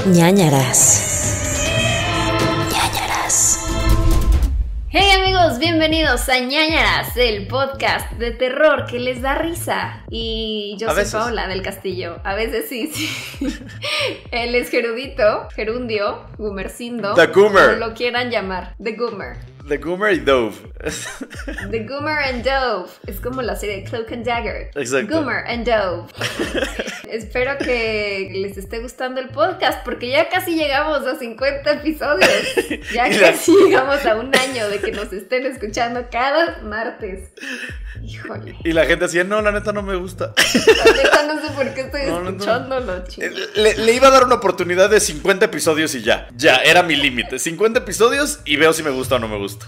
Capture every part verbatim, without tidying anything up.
Ñañaras. Ñañaras. Hey amigos, bienvenidos a Ñañaras, el podcast de terror que les da risa. Y yo A soy veces. Paola del Castillo. A veces sí, sí. Él es Gerudito, Gerundio, Gumercindo. The Goomer. Como lo quieran llamar. The Goomer. The Goomer y Dove. The Goomer and Dove. Es como la serie de Cloak and Dagger. Exacto. Goomer and Dove. Espero que les esté gustando el podcast porque ya casi llegamos a cincuenta episodios. Ya Y la- casi llegamos a un año de que nos estén escuchando cada martes. Híjole. Y la gente decía, no, la neta no me gusta. La neta no sé por qué estoy No, no, no. escuchándolo, chico. Le, le iba a dar una oportunidad de cincuenta episodios y ya. Ya, era mi límite. cincuenta episodios y veo si me gusta o no me gusta.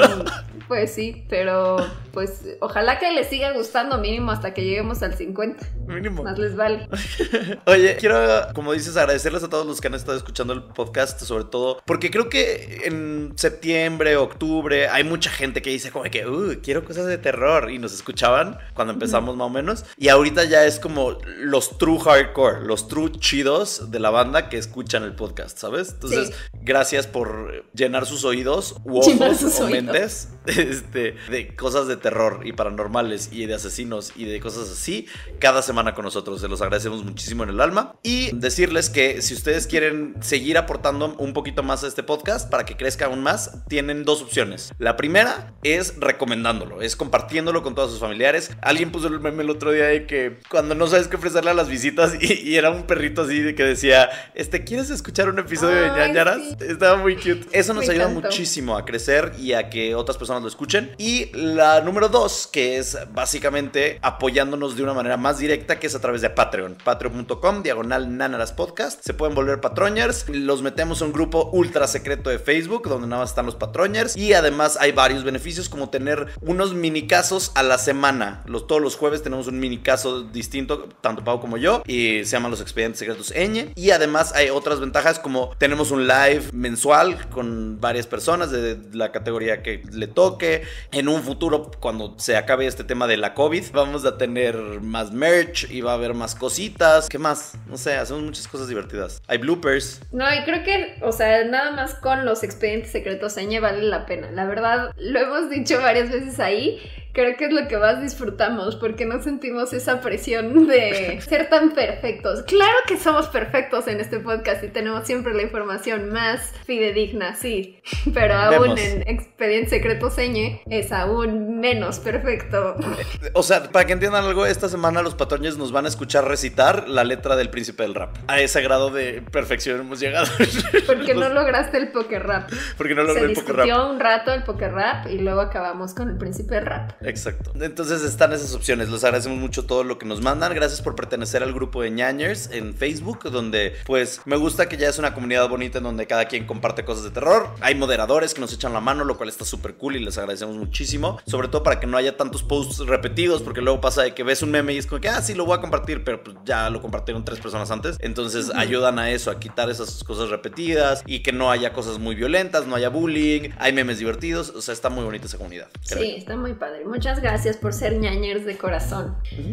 Pues sí, pero pues ojalá que les siga gustando mínimo hasta que lleguemos al cincuenta. Mínimo. Más les vale. Oye, quiero, como dices, agradecerles a todos los que han estado escuchando el podcast, sobre todo, porque creo que en septiembre, octubre, hay mucha gente que dice como que, uh, quiero cosas de terror, y nos escuchaban cuando empezamos más o menos, y ahorita ya es como los true hardcore, los true chidos de la banda que escuchan el podcast, ¿sabes? Entonces, Sí. gracias por llenar sus oídos u Llenar ojos sus o oídos. mentes este, de cosas de terror y paranormales y de asesinos y de cosas así cada semana con nosotros. Se los agradecemos muchísimo en el alma. Y decirles que si ustedes quieren seguir aportando un poquito más a este podcast para que crezca aún más, tienen dos opciones. La primera es recomendándolo, es compartiéndolo con todos sus familiares. Alguien puso el meme el otro día de que cuando no sabes qué ofrecerle a las visitas y, y era un perrito así de que decía, este, ¿quieres escuchar un episodio de Ay, Ñañaras? sí. Estaba muy cute. Eso nos Me ayuda encantó. muchísimo a crecer y a que otras personas lo escuchen. Y la número dos, que es básicamente apoyándonos de una manera más directa, que es a través de Patreon. Patreon.com, diagonal Ñañaras Podcast. Se pueden volver patroñers. Los metemos a un grupo ultra secreto de Facebook, donde nada más están los patroñers. Y además hay varios beneficios, como tener unos mini casos a la semana. Los, todos los jueves tenemos un mini caso distinto, tanto Pau como yo. Y se llaman los Expedientes Secretos Ñ. Y además hay otras ventajas, como tenemos un live mensual con varias personas de la categoría que le toque. En un futuro, cuando se acabe este tema de la COVID, vamos a tener más merch y va a haber más cositas. ¿Qué más? No sé, hacemos muchas cosas divertidas. Hay bloopers. No, y creo que, o sea, nada más con los expedientes secretos Ñ vale la pena. La verdad, lo hemos dicho varias veces ahí. Creo que es lo que más disfrutamos porque no sentimos esa presión de ser tan perfectos. Claro que somos perfectos en este podcast y tenemos siempre la información más fidedigna, sí. Pero aún Vemos. en Expedientes Secretos Ñ es aún menos perfecto. O sea, para que entiendan algo, esta semana los patrones nos van a escuchar recitar la letra del Príncipe del Rap. A ese grado de perfección hemos llegado. Porque no lograste el poker rap. Porque no Se logré el poker rap. discutió un rato el poker rap y luego acabamos con el Príncipe del Rap. Exacto. Entonces están esas opciones. Les agradecemos mucho todo lo que nos mandan. Gracias por pertenecer al grupo de Ñañers en Facebook, donde pues me gusta que ya es una comunidad bonita en donde cada quien comparte cosas de terror. Hay moderadores que nos echan la mano, lo cual está súper cool y les agradecemos muchísimo. Sobre todo para que no haya tantos posts repetidos, porque luego pasa de que ves un meme y es como que, ah, sí, lo voy a compartir, pero pues ya lo compartieron tres personas antes. Entonces ayudan a eso, a quitar esas cosas repetidas y que no haya cosas muy violentas, no haya bullying, hay memes divertidos. O sea, está muy bonita esa comunidad. creo. Sí, está muy padre. Muchas gracias por ser ñañers de corazón.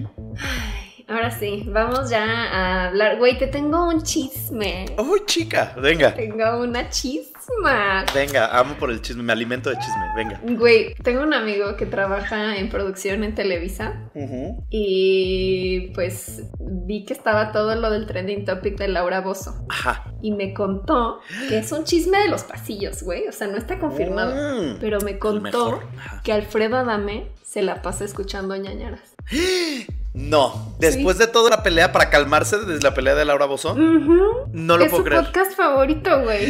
Ay, ahora sí, vamos ya a hablar. Güey, te tengo un chisme. ¡Uy, chica! Venga. Tengo una chisma. Venga, amo por el chisme, me alimento de chisme, venga. Güey, tengo un amigo que trabaja en producción en Televisa Uh-huh. y pues vi que estaba todo lo del trending topic de Laura Bozzo Ajá. y me contó que es un chisme de los pasillos, güey, o sea, no está confirmado, Mm. pero me El contó mejor. Ajá. que Alfredo Adame se la pasa escuchando ñañaras. No, después de toda la pelea para calmarse desde la pelea de Laura Bozzo, Ujú. no lo Es puedo su creer. podcast favorito, güey.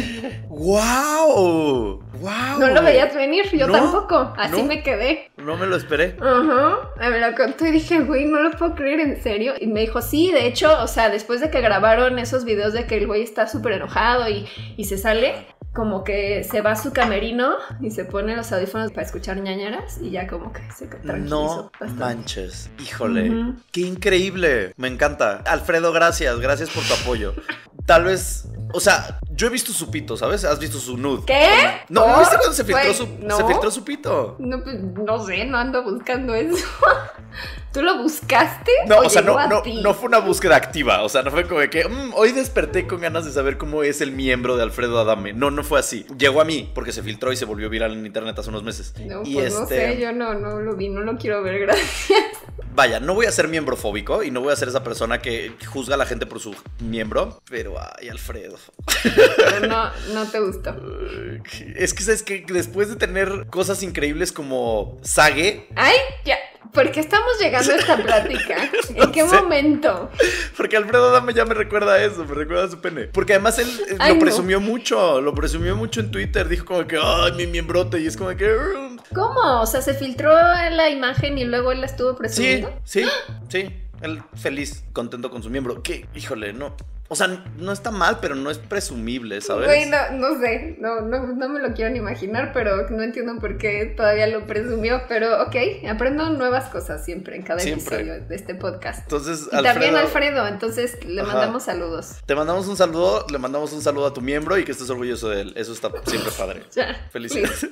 ¡Wow! ¡Wow! No lo veías venir, yo No, tampoco. Así no. me quedé. No me lo esperé. Ajá. Me lo contó y dije, güey, no lo puedo creer, ¿en serio? Y me dijo, sí, de hecho, o sea, después de que grabaron esos videos de que el güey está súper enojado y, y se sale, como que se va a su camerino y se pone los audífonos para escuchar ñañaras y ya como que se tranquilizó No bastante. manches. Híjole. Ujú. Qué increíble. Me encanta. Alfredo, gracias. Gracias por tu apoyo. Tal vez, o sea, yo he visto su pito, ¿sabes? ¿Has visto su nude? ¿Qué? No, ¿no ¿Por? viste cuando se filtró, Güey, su, no. se filtró su pito? No, pues, no sé, no ando buscando eso. ¿Tú lo buscaste? No, o, o sea, llegó no, a no, ti? no fue una búsqueda activa. O sea, no fue como de que mmm, hoy desperté con ganas de saber cómo es el miembro de Alfredo Adame. No, no fue así. Llegó a mí porque se filtró y se volvió viral en internet hace unos meses. No, y pues este... no sé, yo no, no lo vi, no lo quiero ver, gracias. Vaya, no voy a ser miembrofóbico y no voy a ser esa persona que juzga a la gente por su miembro, pero ay, Alfredo. Pero no, no te gustó. Es que, ¿sabes que después de tener cosas increíbles como Sage... Ay, ya, ¿por qué estamos llegando a esta plática? ¿En No qué sé. momento? Porque Alfredo Adame ya me recuerda a eso, me recuerda a su pene. Porque además él eh, Ay, lo no. presumió mucho, lo presumió mucho en Twitter. Dijo como que, ay, mi miembrote. Y es como que... "Ugh". ¿Cómo? O sea, ¿se filtró la imagen y luego él la estuvo Sí, presumiendo? sí, sí. Él feliz, contento con su miembro. Que, híjole, no... O sea, no está mal, pero no es presumible, ¿sabes? Güey, no, no sé, no, no, no me lo quiero ni imaginar, pero no entiendo por qué todavía lo presumió, pero ok, aprendo nuevas cosas siempre en cada Siempre. episodio de este podcast. Entonces, Y también Alfredo, entonces le Ajá. mandamos saludos. Te mandamos un saludo, le mandamos un saludo a tu miembro y que estés orgulloso de él. Eso está siempre padre. Ya, Felicidades.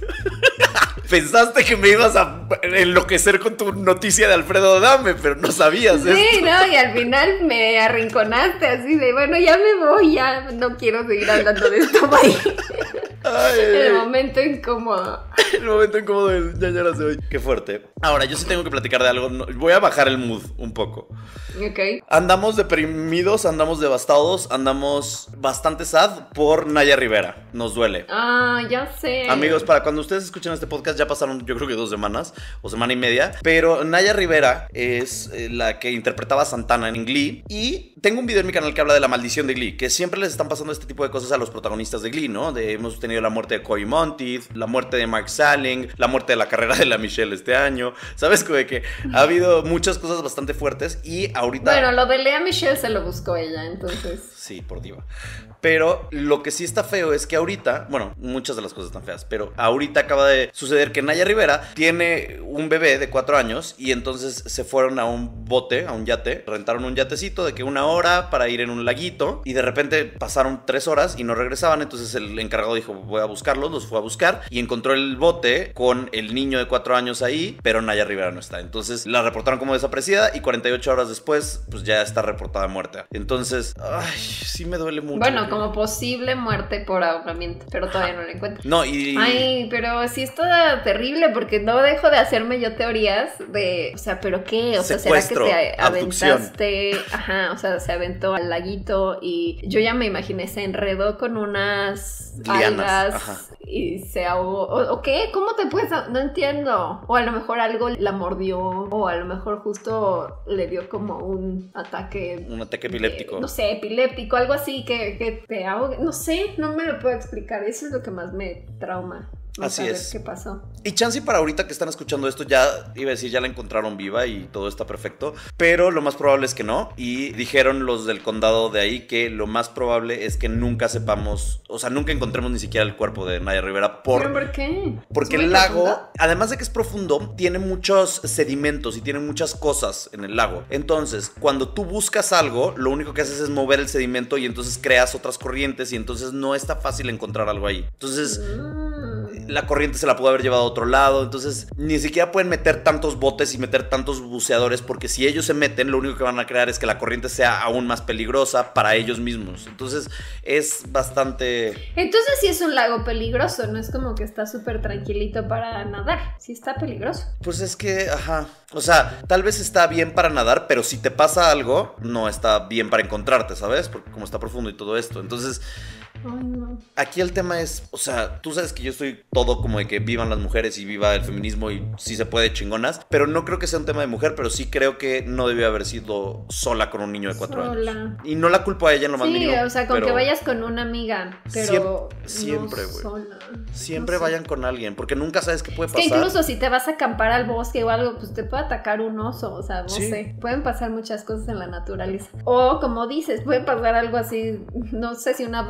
Pensaste que me ibas a enloquecer con tu noticia de Alfredo Adame, pero no sabías sí, esto. no, y al final me arrinconaste así de, bueno, ya me voy, ya no quiero seguir hablando de esto, bye. Ay, El ay, momento incómodo. el momento incómodo del ñañaras de hoy. Qué fuerte. Ahora, yo sí tengo que platicar de algo. No, voy a bajar el mood un poco. Ok. Andamos deprimidos, andamos devastados, andamos bastante sad por Naya Rivera. Nos duele. Ah, ya sé. Amigos, para cuando ustedes escuchen este podcast ya pasaron yo creo que dos semanas o semana y media, pero Naya Rivera es eh, la que interpretaba a Santana en Glee y tengo un video en mi canal que habla de la maldición de Glee, que siempre les están pasando este tipo de cosas a los protagonistas de Glee, ¿no? De, hemos tenido la muerte de Cory Monteith, la muerte de Mark Salling, la muerte de la carrera de la Michelle este año, ¿sabes? Como de que ha habido muchas cosas bastante fuertes y ahorita... Bueno, lo de Lea Michelle se lo buscó ella, entonces. Sí, por diva. Pero lo que sí está feo es que ahorita, bueno, muchas de las cosas están feas, pero ahorita acaba de suceder que Naya Rivera tiene un bebé de cuatro años y entonces se fueron a un bote, a un yate, rentaron un yatecito de que una hora para ir en un laguito y de repente pasaron tres horas y no regresaban, entonces el encargado dijo voy a buscarlos, los fue a buscar y encontró el bote con el niño de cuatro años ahí, pero Naya Rivera no está, entonces la reportaron como desaparecida y cuarenta y ocho horas después pues ya está reportada muerta, entonces, ay, sí me duele mucho. Bueno, como posible muerte por ahogamiento, pero todavía no la encuentro. No, y... Ay, pero sí está terrible porque no dejo de hacerme yo teorías de, o sea, ¿pero qué? O sea, Secuestro, ¿será que te abducción. aventaste? Ajá, o sea, se aventó al laguito y yo ya me imaginé, se enredó con unas Lianas, algas ajá. y se ahogó. ¿O, o qué? ¿Cómo te puedes? No entiendo. O a lo mejor algo la mordió o a lo mejor justo le dio como un ataque. Un ataque de- epiléptico. no sé, epiléptico, algo así que, que te ahogue. No sé, no me lo puedo explicar. Eso es lo que más me trauma. No Así saber es. ¿Qué pasó? Y chance para ahorita que están escuchando esto ya, iba a decir, ya la encontraron viva y todo está perfecto, pero lo más probable es que no. Y dijeron los del condado de ahí que lo más probable es que nunca sepamos, o sea, nunca encontremos ni siquiera el cuerpo de Naya Rivera por... ¿Pero por qué? Porque ¿Es muy el lago, profundo? además de que es profundo, tiene muchos sedimentos y tiene muchas cosas en el lago. Entonces, cuando tú buscas algo, lo único que haces es mover el sedimento y entonces creas otras corrientes y entonces no está fácil encontrar algo ahí. Entonces... Mm. La corriente se la pudo haber llevado a otro lado. Entonces ni siquiera pueden meter tantos botes y meter tantos buceadores, porque si ellos se meten, lo único que van a crear es que la corriente sea aún más peligrosa para ellos mismos. Entonces es bastante... Entonces sí es un lago peligroso, no es como que está súper tranquilito para nadar. Sí está peligroso. Pues es que, ajá. O sea, tal vez está bien para nadar, pero si te pasa algo, no está bien para encontrarte, ¿sabes? Porque como está profundo y todo esto. Entonces... Ay, no. Aquí el tema es, o sea, tú sabes que yo estoy todo como de que vivan las mujeres y viva el feminismo y sí se puede chingonas, pero no creo que sea un tema de mujer, pero sí creo que no debió haber sido sola con un niño de cuatro Sola. años. Y no la culpo a ella en lo más Sí, mínimo. o sea, con pero que vayas con una amiga, pero Siempre- siempre, no güey. sola. Siempre No sé. vayan con alguien, porque nunca sabes qué puede Es que pasar. incluso si te vas a acampar al bosque o algo, pues te puede atacar un oso, o sea, no Sí. sé. Pueden pasar muchas cosas en la naturaleza. O como dices, puede pasar algo así, no sé si una abducción,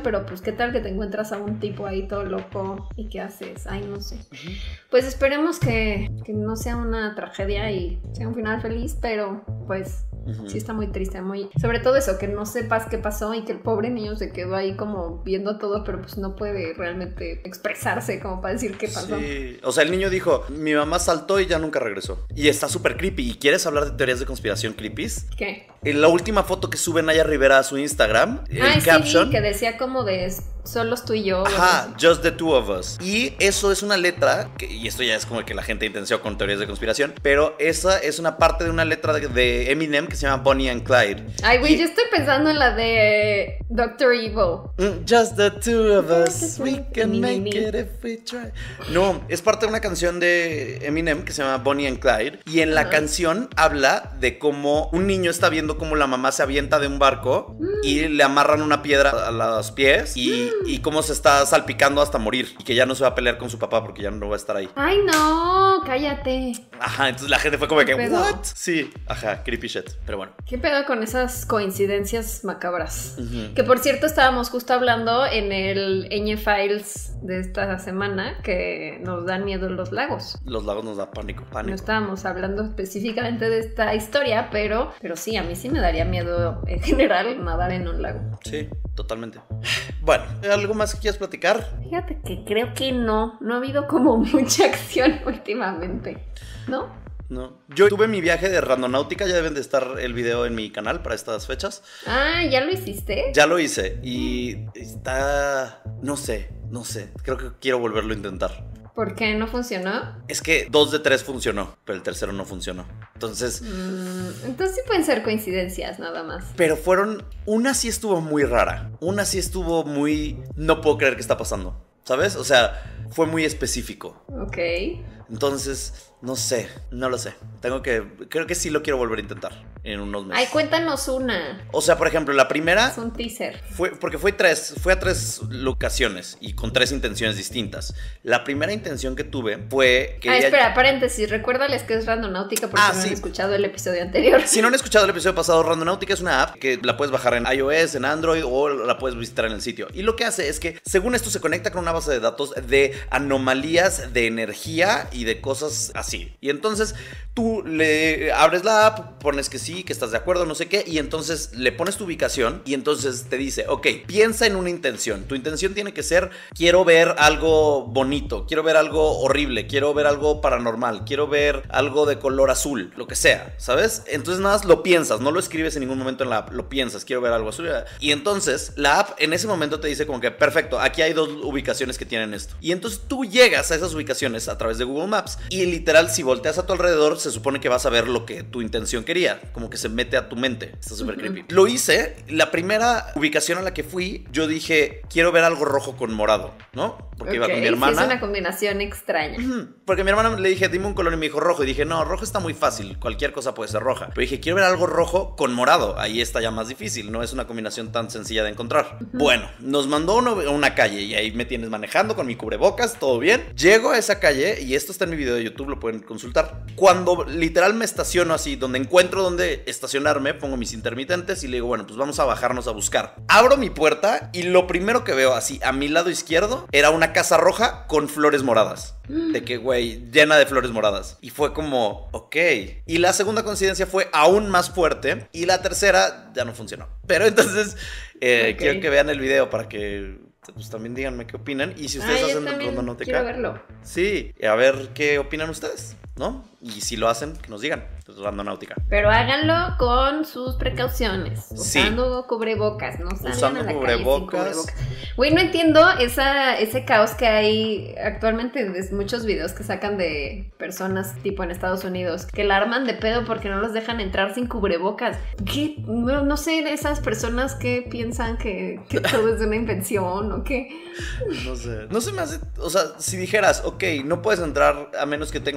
pero pues qué tal que te encuentras a un tipo ahí todo loco y qué haces, ay no sé. Uh-huh. Pues esperemos que, que no sea una tragedia y sea un final feliz, pero pues uh-huh. sí está muy triste, muy, sobre todo eso, que no sepas qué pasó y que el pobre niño se quedó ahí como viendo todo, pero pues no puede realmente expresarse como para decir qué pasó. Sí, o sea, el niño dijo, mi mamá saltó y ya nunca regresó. Y está súper creepy. ¿Y quieres hablar de teorías de conspiración creepies? ¿Qué? En la última foto que sube Naya Rivera a su Instagram, ah, el sí, caption, que decía como de solos tú y yo. Ajá, just the two of us. Y eso es una letra, que, y esto ya es como que la gente intenció con teorías de conspiración, pero esa es una parte de una letra de, de Eminem que se llama Bonnie and Clyde. Ay, güey, y... yo estoy pensando en la de Doctor Evil. Mm, just the two of us, we can make it if we try. No, es parte de una canción de Eminem que se llama Bonnie and Clyde. Y en la uh-huh. canción habla de cómo un niño está viendo cómo la mamá se avienta de un barco mm. y le amarran una piedra a los pies y, mm. y cómo se está salpicando hasta morir. Y que ya no se va a pelear con su papá porque ya no va a estar ahí. Ay, no, cállate. Ajá, entonces la gente fue como que, ¿what? Sí, ajá, creepy shit. Pero bueno. ¿Qué pedo con esas coincidencias macabras? Uh-huh. Que por cierto, estábamos justo hablando en el Ñ Files de esta semana que nos dan miedo los lagos. Los lagos nos da pánico, pánico. No estábamos hablando específicamente de esta historia, pero, pero sí, a mí sí me daría miedo en general nadar en un lago. Sí, totalmente. Bueno, ¿algo más que quieras platicar? Fíjate que creo que no, no ha habido como mucha acción últimamente, ¿no? No. Yo tuve mi viaje de randonáutica, ya deben de estar el video en mi canal para estas fechas. Ah, ¿ya lo hiciste? Ya lo hice y está... no sé, no sé, creo que quiero volverlo a intentar. ¿Por qué no funcionó? Es que dos de tres funcionó, pero el tercero no funcionó. Entonces... Mm, entonces sí pueden ser coincidencias nada más. Pero fueron... Una sí estuvo muy rara. Una sí estuvo muy... No puedo creer que está pasando, ¿sabes? O sea, fue muy específico. Ok. Entonces... No sé, no lo sé. Tengo que... Creo que sí lo quiero volver a intentar en unos meses. Ay, cuéntanos una. O sea, por ejemplo, la primera... Es un teaser. Fue, porque fue tres, fue a tres locaciones y con tres intenciones distintas. La primera intención que tuve fue... que ah, espera, paréntesis. Recuérdales que es Randonáutica porque ah, no sí. han escuchado el episodio anterior. Si no han escuchado el episodio pasado, Randonáutica es una app que la puedes bajar en iOS, en Android o la puedes visitar en el sitio. Y lo que hace es que, según esto, se conecta con una base de datos de anomalías de energía y de cosas así. Y entonces tú le abres la app, pones que sí, que estás de acuerdo, no sé qué, y entonces le pones tu ubicación y entonces te dice, ok, piensa en una intención. Tu intención tiene que ser, quiero ver algo bonito, quiero ver algo horrible, quiero ver algo paranormal, quiero ver algo de color azul, lo que sea, ¿sabes? Entonces nada más lo piensas, no lo escribes en ningún momento en la app, lo piensas, quiero ver algo azul. Y entonces la app en ese momento te dice como que, perfecto, aquí hay dos ubicaciones que tienen esto. Y entonces tú llegas a esas ubicaciones a través de Google Maps y literal, si volteas a tu alrededor, se supone que vas a ver lo que tu intención quería, como que se mete a tu mente. Está súper uh-huh. creepy. Lo hice, la primera ubicación a la que fui, yo dije, quiero ver algo rojo con morado, ¿no? Porque okay, iba con mi hermana. Sí, es una combinación extraña. Uh-huh. Porque a mi hermana le dije, dime un color y me dijo rojo. Y dije, no, rojo está muy fácil, cualquier cosa puede ser roja. Pero dije, quiero ver algo rojo con morado. Ahí está ya más difícil, no es una combinación tan sencilla de encontrar. Uh-huh. Bueno, nos mandó uno, una calle y ahí me tienes manejando con mi cubrebocas, todo bien. Llego a esa calle y esto está en mi video de YouTube, lo pueden consultar. Cuando literal me estaciono así, donde encuentro donde estacionarme, pongo mis intermitentes y le digo, bueno, pues vamos a bajarnos a buscar. Abro mi puerta y lo primero que veo así a mi lado izquierdo era una casa roja con flores moradas. De que, güey, llena de flores moradas. Y fue como, ok. Y la segunda coincidencia fue aún más fuerte. Y la tercera ya no funcionó. Pero entonces, eh, okay. quiero que vean el video para que... pues también díganme qué opinan. Y si ustedes ah, hacen Randonáutica, quiero verlo. Sí, a ver qué opinan ustedes, ¿no? Y si lo hacen, que nos digan. Pues Randonáutica. Pero háganlo con sus precauciones. Sí. Usando cubrebocas, no salgan Usando a la cubrebocas. calle sin cubrebocas. Güey, no entiendo esa, ese caos que hay actualmente de muchos videos que sacan de personas tipo en Estados Unidos que la arman de pedo porque no los dejan entrar sin cubrebocas. ¿Qué? No, no sé, esas personas que piensan que, que todo es una invención o qué. No sé. No se me hace... O sea, si dijeras, ok, no puedes entrar a menos que tengas un traje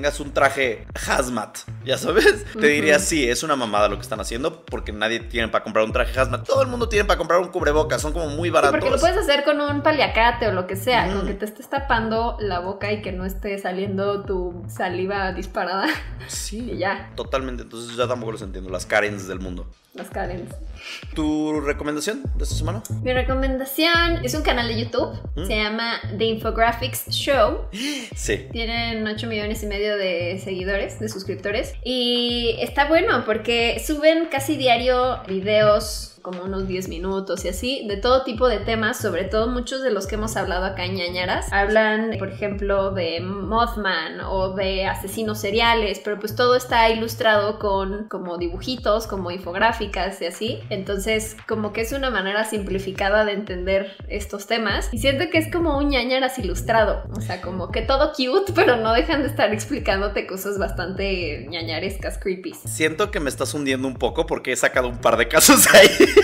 traje hazmat, ya sabes, te diría sí, es una mamada lo que están haciendo porque nadie tiene para comprar un traje hazmat. Todo el mundo tiene para comprar un cubrebocas, son como muy baratos. Sí, porque lo puedes hacer con un paliacate o lo que sea, mm. con que te estés tapando la boca y que no esté saliendo tu saliva disparada. Sí, y ya. Totalmente, entonces ya tampoco los entiendo, las Karens del mundo. Las Karens. ¿Tu recomendación de esta semana? Mi recomendación es un canal de YouTube, ¿Mm? Se llama The Infographics Show. Sí. Tienen ocho millones y medio de seguidores, de suscriptores. Y está bueno porque suben casi diario videos como unos diez minutos y así, de todo tipo de temas, sobre todo muchos de los que hemos hablado acá en Ñañaras. Hablan, por ejemplo, de Mothman o de asesinos seriales, pero pues todo está ilustrado con como dibujitos, como infográficas y así. Entonces, como que es una manera simplificada de entender estos temas. Y siento que es como un Ñañaras ilustrado. O sea, como que todo cute, pero no dejan de estar explicándote cosas bastante ñañarescas, creepy. Siento que me estás hundiendo un poco porque he sacado un par de casos ahí.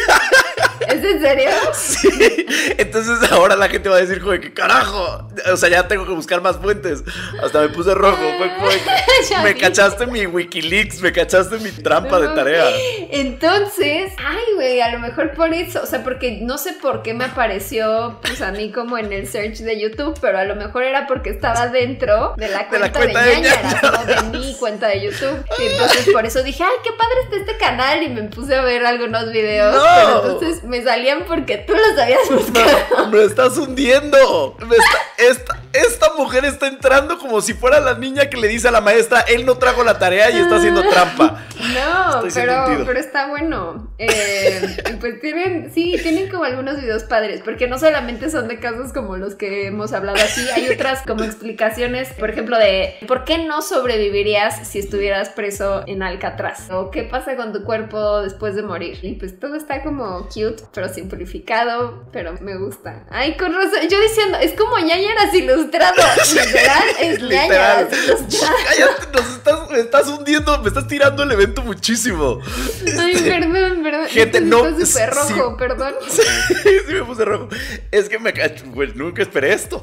¿Es en serio? Sí. Entonces ahora la gente va a decir, joder, ¿qué carajo? O sea, ya tengo que buscar más fuentes. Hasta me puse rojo. Fue, fue, me vi. cachaste mi Wikileaks, me cachaste mi trampa no, de tarea. Entonces, ay, güey, a lo mejor por eso. O sea, porque no sé por qué me apareció, pues a mí como en el search de YouTube, pero a lo mejor era porque estaba dentro de la cuenta de, la cuenta de, de Ñañaras, no de mi cuenta de YouTube. Y entonces por eso dije, ay, qué padre está este canal. Y me puse a ver algunos videos. No. Pero entonces me salían porque tú los habías buscado. Me, me estás hundiendo. Me está, esta, esta mujer está entrando como si fuera la niña que le dice a la maestra, él no trajo la tarea y está haciendo trampa. No, pero, pero está bueno. Eh, pues tienen, sí, tienen como algunos videos padres, porque no solamente son de casos como los que hemos hablado aquí, hay otras como explicaciones, por ejemplo, de ¿por qué no sobrevivirías si estuvieras preso en Alcatraz? O ¿qué pasa con tu cuerpo después de morir? Y pues todo está como cute, pero simplificado, pero me gusta. Ay, con razón, yo diciendo, es como Ñañaras ilustrado, literal, es Ñañaras ilustrado. Cállate, nos estás, me estás hundiendo, me estás tirando el evento muchísimo. Ay, perdón, perdón. Gente, no. Está súper rojo, sí, perdón. Sí, sí me puse rojo. Es que me cacho, pues nunca esperé esto.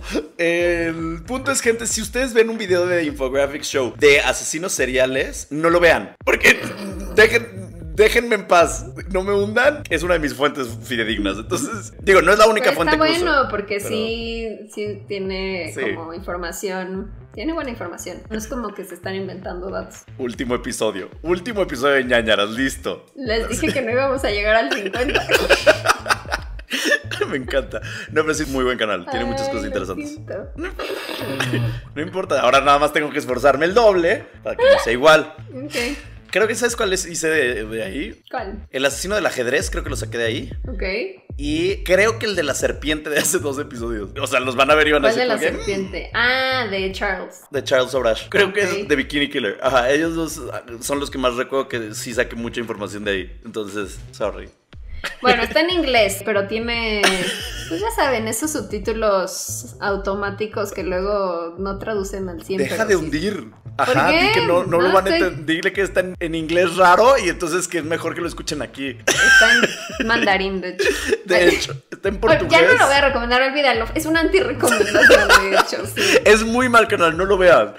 El punto es, gente, si ustedes ven un video de Infographics Show de asesinos seriales, no lo vean. Porque dejen... Déjenme en paz, no me hundan. Es una de mis fuentes fidedignas. Entonces, digo, no es la única pero fuente está que bueno, uso, porque pero... sí, sí tiene sí. como información. Tiene buena información. No es como que se están inventando datos. Último episodio. Último episodio de Ñañaras, listo. Les dije que no íbamos a llegar al cincuenta. Me encanta. No, pero sí es muy buen canal. Tiene Ay, muchas cosas interesantes. No, no importa. Ahora nada más tengo que esforzarme el doble para que no sea igual. Ok. Creo que ¿sabes cuál es? Hice de, de ahí. ¿Cuál? El asesino del ajedrez, creo que lo saqué de ahí. Ok. Y creo que el de la serpiente de hace dos episodios. O sea, los van a ver y van a decir. ¿Cuál de la serpiente? Ah, de Charles. De Charles Sobrash. Creo okay. que es de Bikini Killer. Ajá, ellos dos son los que más recuerdo que sí saqué mucha información de ahí. Entonces, sorry. Bueno, está en inglés, pero tiene, pues ya saben, esos subtítulos automáticos que luego no traducen al cien. Deja de sí. hundir. Ajá, di que no, no, no lo van a entender. Dile que está en, en inglés raro y entonces que es mejor que lo escuchen aquí. Está en mandarín, de hecho. De hecho, está en portugués. Ya no lo voy a recomendar, olvídalo. Es una anti-recomendación, de hecho, sí. Es muy mal canal, no lo vean.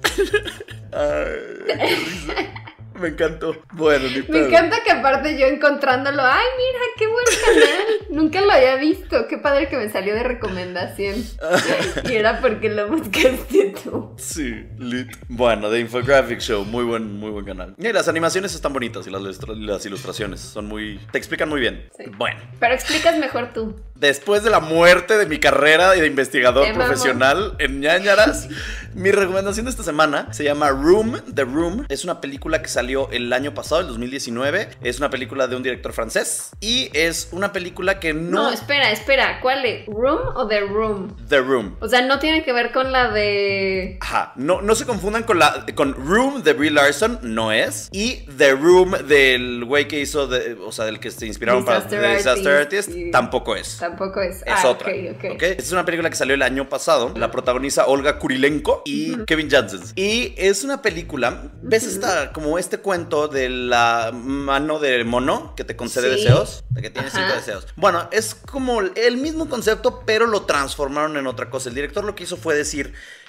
Ay, qué risa. Me encantó. Bueno, ni pedo. Me encanta que aparte yo encontrándolo, ay, mira, qué buen canal. Nunca lo había visto. Qué padre que me salió de recomendación. Y era porque lo buscaste tú. Sí, lit. Bueno, The Infographic Show, muy buen, muy buen canal. Y las animaciones están bonitas y las, las ilustraciones son muy... Te explican muy bien. Sí. Bueno. Pero explicas mejor tú. Después de la muerte de mi carrera de investigador Te profesional mamo. en Ñañaras, mi recomendación de esta semana se llama Room, The Room. Es una película que salió el año pasado, el dos mil diecinueve. Es una película de un director francés. Y es una película que no... No, espera, espera. ¿Cuál es? ¿Room o The Room? The Room. O sea, no tiene que ver con la de... Ajá, no, no se confundan con la con Room de Brie Larson, no es. Y The Room del güey que hizo, de, o sea, del que se inspiraron Disaster para The Disaster Artist, Artist, sí. tampoco es. Tampoco es. Es ah, otra. Okay, okay. ¿Okay? Esta es una película que salió el año pasado. La protagoniza Olga Kurilenko y uh-huh. Kevin Jansen. Y es una película. ¿Ves uh-huh. esta, como este cuento de la mano de mono que te concede sí. deseos? De que tienes cinco deseos. Bueno, es como el mismo concepto, pero lo transformaron en otra cosa. El director lo que hizo fue decir: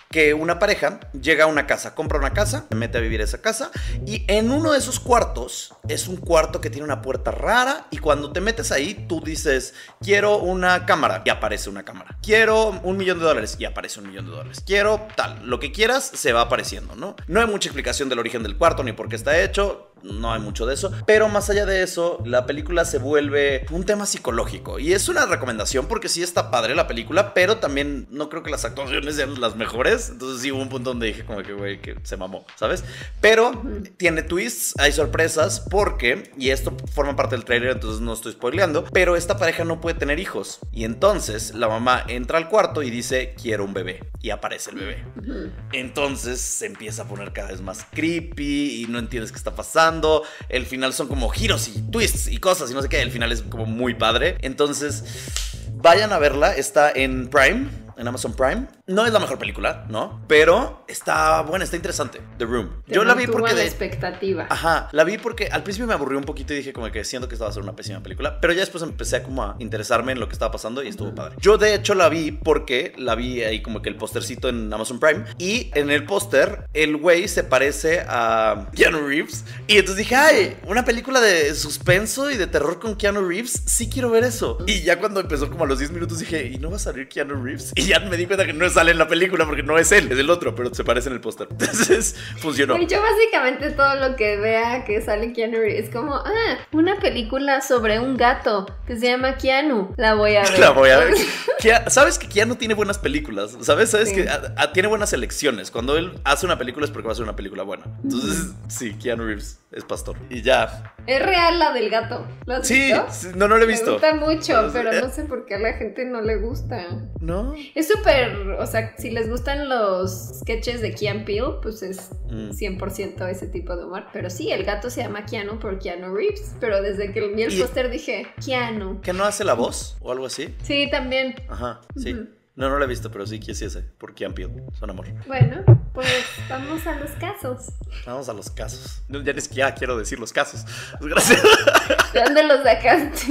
que una pareja llega a una casa, compra una casa, se mete a vivir a esa casa y en uno de esos cuartos es un cuarto que tiene una puerta rara y cuando te metes ahí tú dices, quiero una cámara y aparece una cámara. Quiero un millón de dólares y aparece un millón de dólares. Quiero tal, lo que quieras se va apareciendo, ¿no? No hay mucha explicación del origen del cuarto ni por qué está hecho. No hay mucho de eso, pero más allá de eso, la película se vuelve un tema psicológico y es una recomendación porque sí está padre la película, pero también no creo que las actuaciones sean las mejores, entonces sí hubo un punto donde dije como que güey, que se mamó, ¿sabes? Pero uh-huh. tiene twists, hay sorpresas porque, y esto forma parte del trailer, entonces no estoy spoileando, pero esta pareja no puede tener hijos y entonces la mamá entra al cuarto y dice, quiero un bebé, y aparece el bebé. Uh-huh. Entonces se empieza a poner cada vez más creepy y no entiendes qué está pasando. El final son como giros y twists y cosas y no sé qué. El final es como muy padre. Entonces, vayan a verla. Está en Prime, en Amazon Prime. No es la mejor película, ¿no? Pero está buena, está interesante. The Room. Te Yo la vi porque... de de expectativa. Ajá, la vi porque al principio me aburrió un poquito y dije como que siento que esta va a ser una pésima película. Pero ya después empecé a como a interesarme en lo que estaba pasando y estuvo uh-huh. padre. Yo de hecho la vi porque la vi ahí como que el postercito en Amazon Prime. Y en el póster el güey se parece a Keanu Reeves. Y entonces dije, ay, una película de suspenso y de terror con Keanu Reeves. Sí quiero ver eso. Y ya cuando empezó como a los diez minutos dije, ¿y no va a salir Keanu Reeves? Y ya me di cuenta que no sale en la película porque no es él, es el otro, pero se parece en el póster. Entonces funcionó. Yo básicamente todo lo que vea que sale Keanu Reeves es como, ah, una película sobre un gato que se llama Keanu. La voy a ver. La voy a ver. ¿Sabes que Keanu tiene buenas películas? ¿Sabes? ¿Sabes sí. que a, a, tiene buenas elecciones? Cuando él hace una película es porque va a ser una película buena. Entonces, sí, Keanu Reeves es pastor. Y ya. Es real la del gato. ¿Lo has sí, visto? Sí, no, no lo he visto. Me gusta mucho, pero, pero no sé por qué a la gente no le gusta. ¿No? Es súper, o sea, si les gustan los sketches de Key and Peele, pues es mm. cien por ciento ese tipo de humor. Pero sí, el gato se llama Keanu por Keanu Reeves. Pero desde que vi el y... póster dije, Keanu. ¿Que no hace la voz o algo así? Sí, también. Ajá, sí. Uh-huh. No, no lo he visto, pero sí que sí ese, por Key and Peele, son amor. Bueno, pues vamos a los casos. Vamos a los casos. No, ya ni siquiera quiero decir los casos. Gracias. ¿De dónde los sacaste?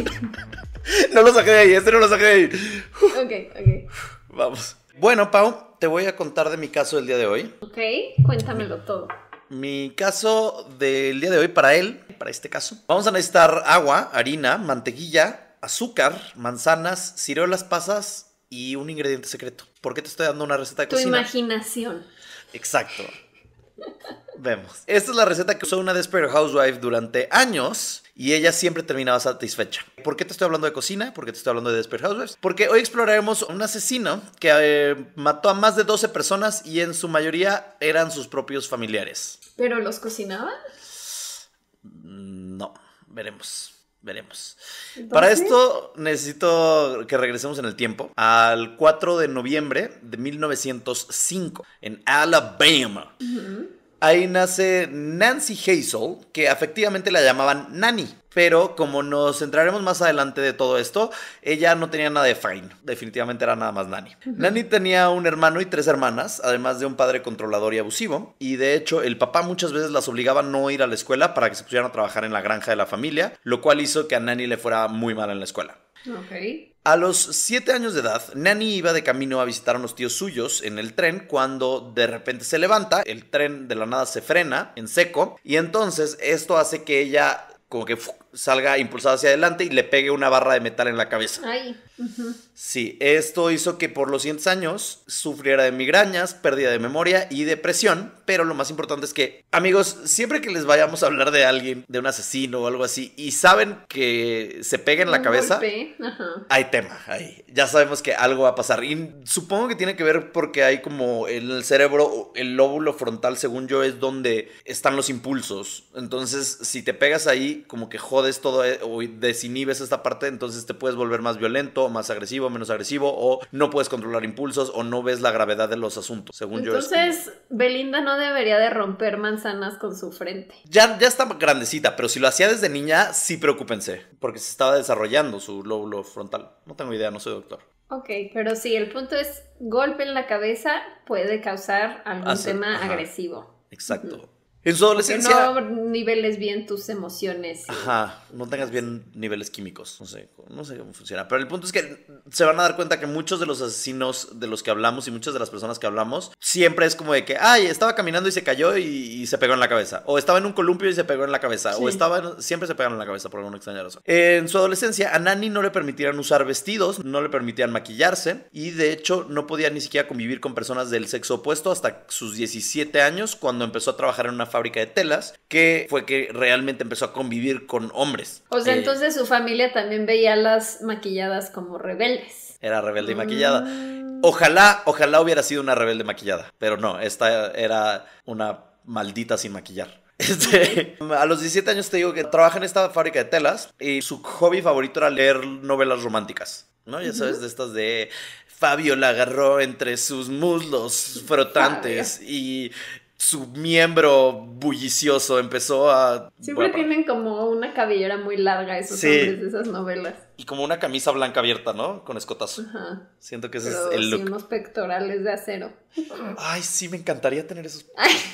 No lo saqué de ahí, este no lo saqué de ahí. Ok, ok. Vamos. Bueno, Pau, te voy a contar de mi caso del día de hoy. Ok, cuéntamelo todo. Mi caso del día de hoy para él, para este caso, vamos a necesitar agua, harina, mantequilla, azúcar, manzanas, ciruelas pasas y un ingrediente secreto. ¿Por qué te estoy dando una receta de tu cocina? Tu imaginación. Exacto. Vemos. Esta es la receta que usó una Desperate Housewife durante años y ella siempre terminaba satisfecha. ¿Por qué te estoy hablando de cocina? ¿Por qué te estoy hablando de Desperate Housewives? Porque hoy exploraremos un asesino que eh, mató a más de doce personas y en su mayoría eran sus propios familiares. ¿Pero los cocinaban? No, veremos. Veremos. ¿Entonces? Para esto necesito que regresemos en el tiempo al cuatro de noviembre de mil novecientos cinco en Alabama. Uh-huh. Ahí nace Nancy Hazel, que efectivamente la llamaban Nanny. Pero como nos centraremos más adelante de todo esto, ella no tenía nada de fine. Definitivamente era nada más Nanny. Uh-huh. Nanny tenía un hermano y tres hermanas, además de un padre controlador y abusivo. Y de hecho, el papá muchas veces las obligaba a no ir a la escuela para que se pusieran a trabajar en la granja de la familia, lo cual hizo que a Nanny le fuera muy mal en la escuela. Ok. A los siete años de edad, Nanny iba de camino a visitar a unos tíos suyos en el tren cuando de repente se levanta, el tren de la nada se frena en seco y entonces esto hace que ella como que ¡fuc! Salga impulsada hacia adelante y le pegue una barra de metal en la cabeza. Ay. Uh-huh. Sí, esto hizo que por los siguientes años sufriera de migrañas, pérdida de memoria y depresión, pero lo más importante es que, amigos, siempre que les vayamos a hablar de alguien, de un asesino o algo así, y saben que se pega en la un cabeza, golpe. Uh-huh. Hay tema ahí. Ya sabemos que algo va a pasar. Y supongo que tiene que ver porque hay como en el cerebro, el lóbulo frontal, según yo, es donde están los impulsos. Entonces, si te pegas ahí, como que jodes todo o desinhibes esta parte, entonces te puedes volver más violento, más agresivo, menos agresivo, o no puedes controlar impulsos, o no ves la gravedad de los asuntos, según entonces, yo. Entonces, Belinda no debería de romper manzanas con su frente. Ya, ya está grandecita, pero si lo hacía desde niña, sí preocúpense, porque se estaba desarrollando su lóbulo frontal. No tengo idea, no soy doctor. Ok, pero sí, el punto es, golpe en la cabeza puede causar algún Hace, tema ajá, agresivo. Exacto. Uh-huh. En su adolescencia... Que no niveles bien tus emociones. Y... Ajá, no tengas bien niveles químicos. No sé, no sé cómo funciona. Pero el punto es que se van a dar cuenta que muchos de los asesinos de los que hablamos y muchas de las personas que hablamos, siempre es como de que, ay, estaba caminando y se cayó y, y se pegó en la cabeza. O estaba en un columpio y se pegó en la cabeza. Sí. O estaba en... Siempre se pegan en la cabeza por alguna extraña razón. En su adolescencia, a Nani no le permitían usar vestidos, no le permitían maquillarse. Y de hecho, no podía ni siquiera convivir con personas del sexo opuesto hasta sus diecisiete años, cuando empezó a trabajar en una fábrica de telas, que fue que realmente empezó a convivir con hombres. O sea, eh, entonces su familia también veía a las maquilladas como rebeldes. Era rebelde y maquillada. Mm. Ojalá, ojalá hubiera sido una rebelde maquillada, pero no, esta era una maldita sin maquillar. Este, a los diecisiete años te digo que trabaja en esta fábrica de telas y su hobby favorito era leer novelas románticas, ¿no? Ya sabes, uh-huh. de estas de Fabio la agarró entre sus muslos frotantes Fabio. Y su miembro bullicioso empezó a... Siempre bueno, tienen como una cabellera muy larga esos sí. hombres de esas novelas. Y como una camisa blanca abierta, ¿no? Con escotazo. Ajá. Siento que ese Pero es el look. Sí, unos pectorales de acero. Ay, sí, me encantaría tener esos...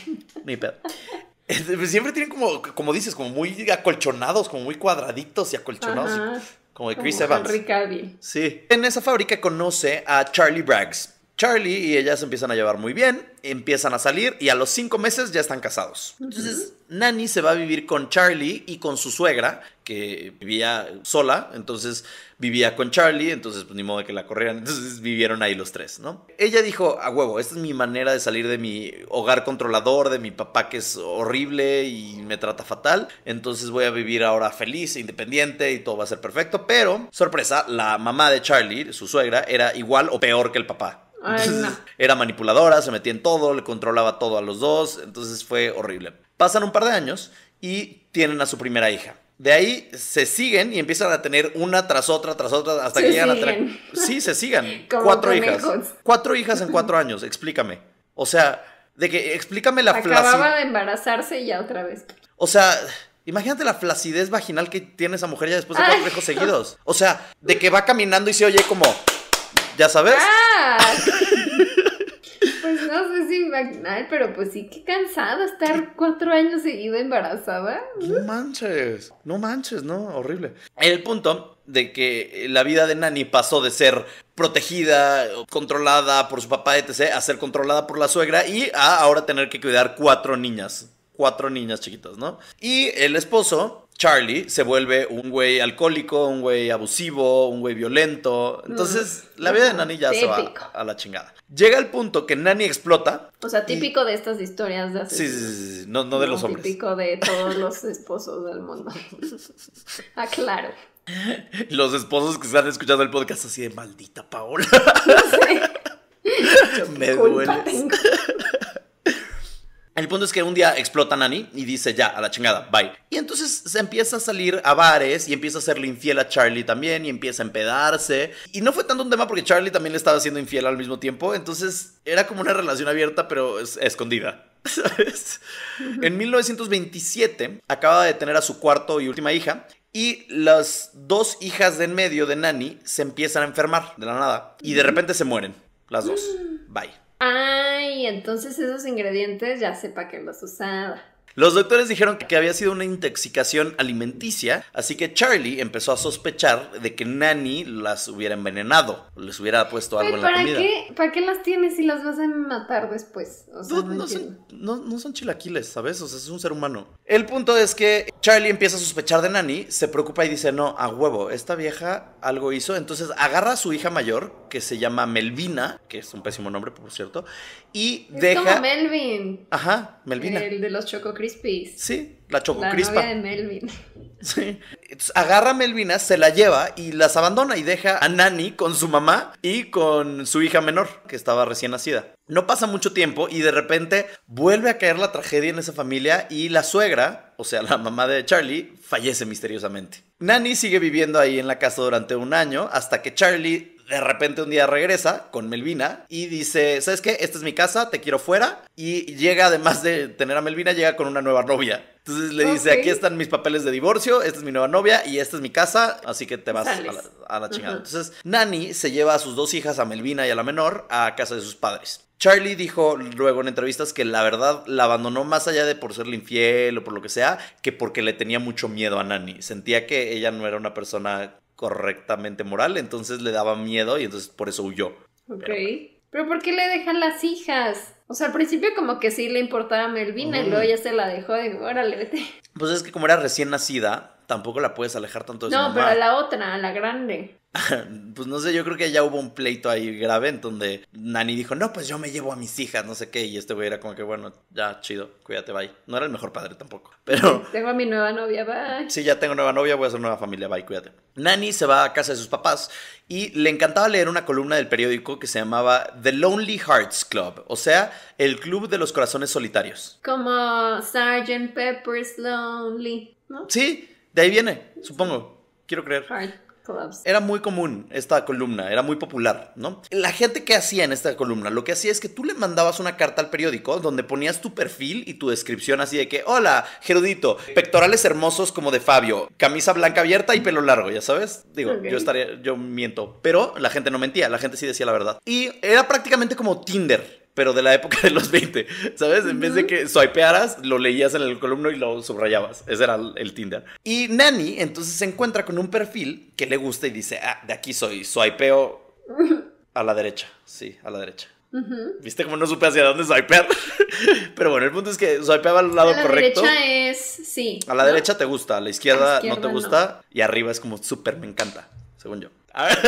Ni pedo. Siempre tienen como, como dices, como muy acolchonados, como muy cuadraditos y acolchonados. Ajá. Como de Chris como Evans. Henry Cavill. Sí. En esa fábrica conoce a Charlie Braggs. Charlie y ella se empiezan a llevar muy bien, empiezan a salir y a los cinco meses ya están casados. Entonces, uh-huh. Nani se va a vivir con Charlie y con su suegra, que vivía sola, entonces vivía con Charlie, entonces pues ni modo de que la corrieran, entonces vivieron ahí los tres, ¿no? Ella dijo, a huevo, esta es mi manera de salir de mi hogar controlador, de mi papá que es horrible y me trata fatal, entonces voy a vivir ahora feliz, independiente y todo va a ser perfecto, pero, sorpresa, la mamá de Charlie, su suegra, era igual o peor que el papá. Ay, no. Era manipuladora, se metía en todo, le controlaba todo a los dos, entonces fue horrible. Pasan un par de años y tienen a su primera hija. De ahí se siguen y empiezan a tener una tras otra, tras otra, hasta se que llegan siguen. a tener... Sí, se sigan. Como cuatro conejos. hijas. Cuatro hijas en cuatro años, explícame. O sea, de que explícame la flacidez. Acababa de embarazarse y ya otra vez. O sea... Imagínate la flacidez vaginal que tiene esa mujer ya después de cuatro hijos seguidos. O sea, de que va caminando y se oye como... ¿Ya sabes? ¡Ah! Pues no sé si... Ay, pero pues sí, qué cansado estar cuatro años seguido embarazada. No manches, no manches, no, horrible. El punto de que la vida de Nani pasó de ser protegida, controlada por su papá, etcétera, a ser controlada por la suegra y a ahora tener que cuidar cuatro niñas. Cuatro niñas chiquitas, ¿no? Y el esposo, Charlie, se vuelve un güey alcohólico, un güey abusivo, un güey violento. Entonces, mm. la vida de Nani ya típico. Se va a la chingada. Llega el punto que Nani explota. O sea, típico y... de estas historias de asesinos. Sí, sí, sí, no, no de no, los hombres. Típico de todos los esposos del mundo. Ah, claro. Los esposos que están escuchando el podcast así de maldita Paola. No sé. Me duele. El punto es que un día explota Nani y dice ya, a la chingada, bye. Y entonces se empieza a salir a bares y empieza a serle infiel a Charlie también y empieza a empedarse. Y no fue tanto un tema porque Charlie también le estaba siendo infiel al mismo tiempo. Entonces era como una relación abierta pero es- escondida, ¿sabes? En mil novecientos veintisiete acaba de tener a su cuarto y última hija. Y las dos hijas de en medio de Nani se empiezan a enfermar de la nada. Y de repente se mueren, las dos. Bye. Ay, entonces esos ingredientes ya sepa que los usaba. Los doctores dijeron que había sido una intoxicación alimenticia, así que Charlie empezó a sospechar de que Nani las hubiera envenenado, les hubiera puesto algo Ay, en la ¿para comida. qué? ¿Para qué las tienes si las vas a matar después? O sea, No, no no entiendo. son, no, no son chilaquiles, ¿sabes? O sea, es un ser humano. El punto es que Charlie empieza a sospechar de Nani, se preocupa y dice, no, a huevo, esta vieja algo hizo. Entonces agarra a su hija mayor, que se llama Melvina, que es un pésimo nombre, por cierto, y Es deja... como Melvin. Ajá, Melvina. El de los Choco Crispies. Sí, la Choco La Crispa. novia de Melvin. Sí. Entonces, agarra a Melvina, se la lleva y las abandona y deja a Nani con su mamá y con su hija menor, que estaba recién nacida. No pasa mucho tiempo y de repente vuelve a caer la tragedia en esa familia y la suegra, o sea, la mamá de Charlie, fallece misteriosamente. Nani sigue viviendo ahí en la casa durante un año hasta que Charlie de repente un día regresa con Melvina y dice, ¿sabes qué? Esta es mi casa, te quiero fuera. Y llega, además de tener a Melvina, llega con una nueva novia. Entonces le dice, Ok. aquí están mis papeles de divorcio, esta es mi nueva novia y esta es mi casa, así que te vas a Sales. la, a la chingada. Ujú. Entonces Nani se lleva a sus dos hijas, a Melvina y a la menor, a casa de sus padres. Charlie dijo luego en entrevistas que la verdad la abandonó más allá de por serle infiel o por lo que sea, que porque le tenía mucho miedo a Nani. Sentía que ella no era una persona correctamente moral, entonces le daba miedo y entonces por eso huyó. Ok. Pero, ¿Pero por qué le dejan las hijas? O sea, al principio como que sí le importaba a Melvina Mm. y luego ya se la dejó de, órale, vete. pues es que como era recién nacida, tampoco la puedes alejar tanto de su No, mamá. pero a la otra, a la grande. Pues no sé, yo creo que ya hubo un pleito ahí grave en donde Nani dijo, no, pues yo me llevo a mis hijas, no sé qué, y este güey era como que, bueno, ya, chido, cuídate, bye. No era el mejor padre tampoco, pero Tengo a mi nueva novia, bye. sí, ya tengo nueva novia, voy a hacer nueva familia, bye, cuídate. Nani se va a casa de sus papás y le encantaba leer una columna del periódico que se llamaba The Lonely Hearts Club, o sea, el club de los corazones solitarios. Como sergeant Pepper's Lonely, ¿no? Sí, de ahí viene, supongo, quiero creer. Heart Clubs. Era muy común esta columna, era muy popular, ¿no? La gente que hacía en esta columna, lo que hacía es que tú le mandabas una carta al periódico donde ponías tu perfil y tu descripción así de que, hola, Gerudito, pectorales hermosos como de Fabio, camisa blanca abierta y pelo largo, ya sabes. Digo, Ok. yo estaría, yo miento, pero la gente no mentía, la gente sí decía la verdad. Y era prácticamente como Tinder, pero de la época de los veinte, ¿sabes? En vez de que swipearas, lo leías en el columno y lo subrayabas. Ese era el, el Tinder. Y Nani entonces se encuentra con un perfil que le gusta y dice, ah, de aquí soy, swipeo a la derecha. Sí, a la derecha. Ujú. ¿Viste cómo no supe hacia dónde swipear? Pero bueno, el punto es que swipeaba al lado A la correcto. derecha es, sí. A la ¿no? derecha te gusta, a la izquierda, A la no te izquierda gusta. Y arriba es como súper me encanta, según yo. A ver.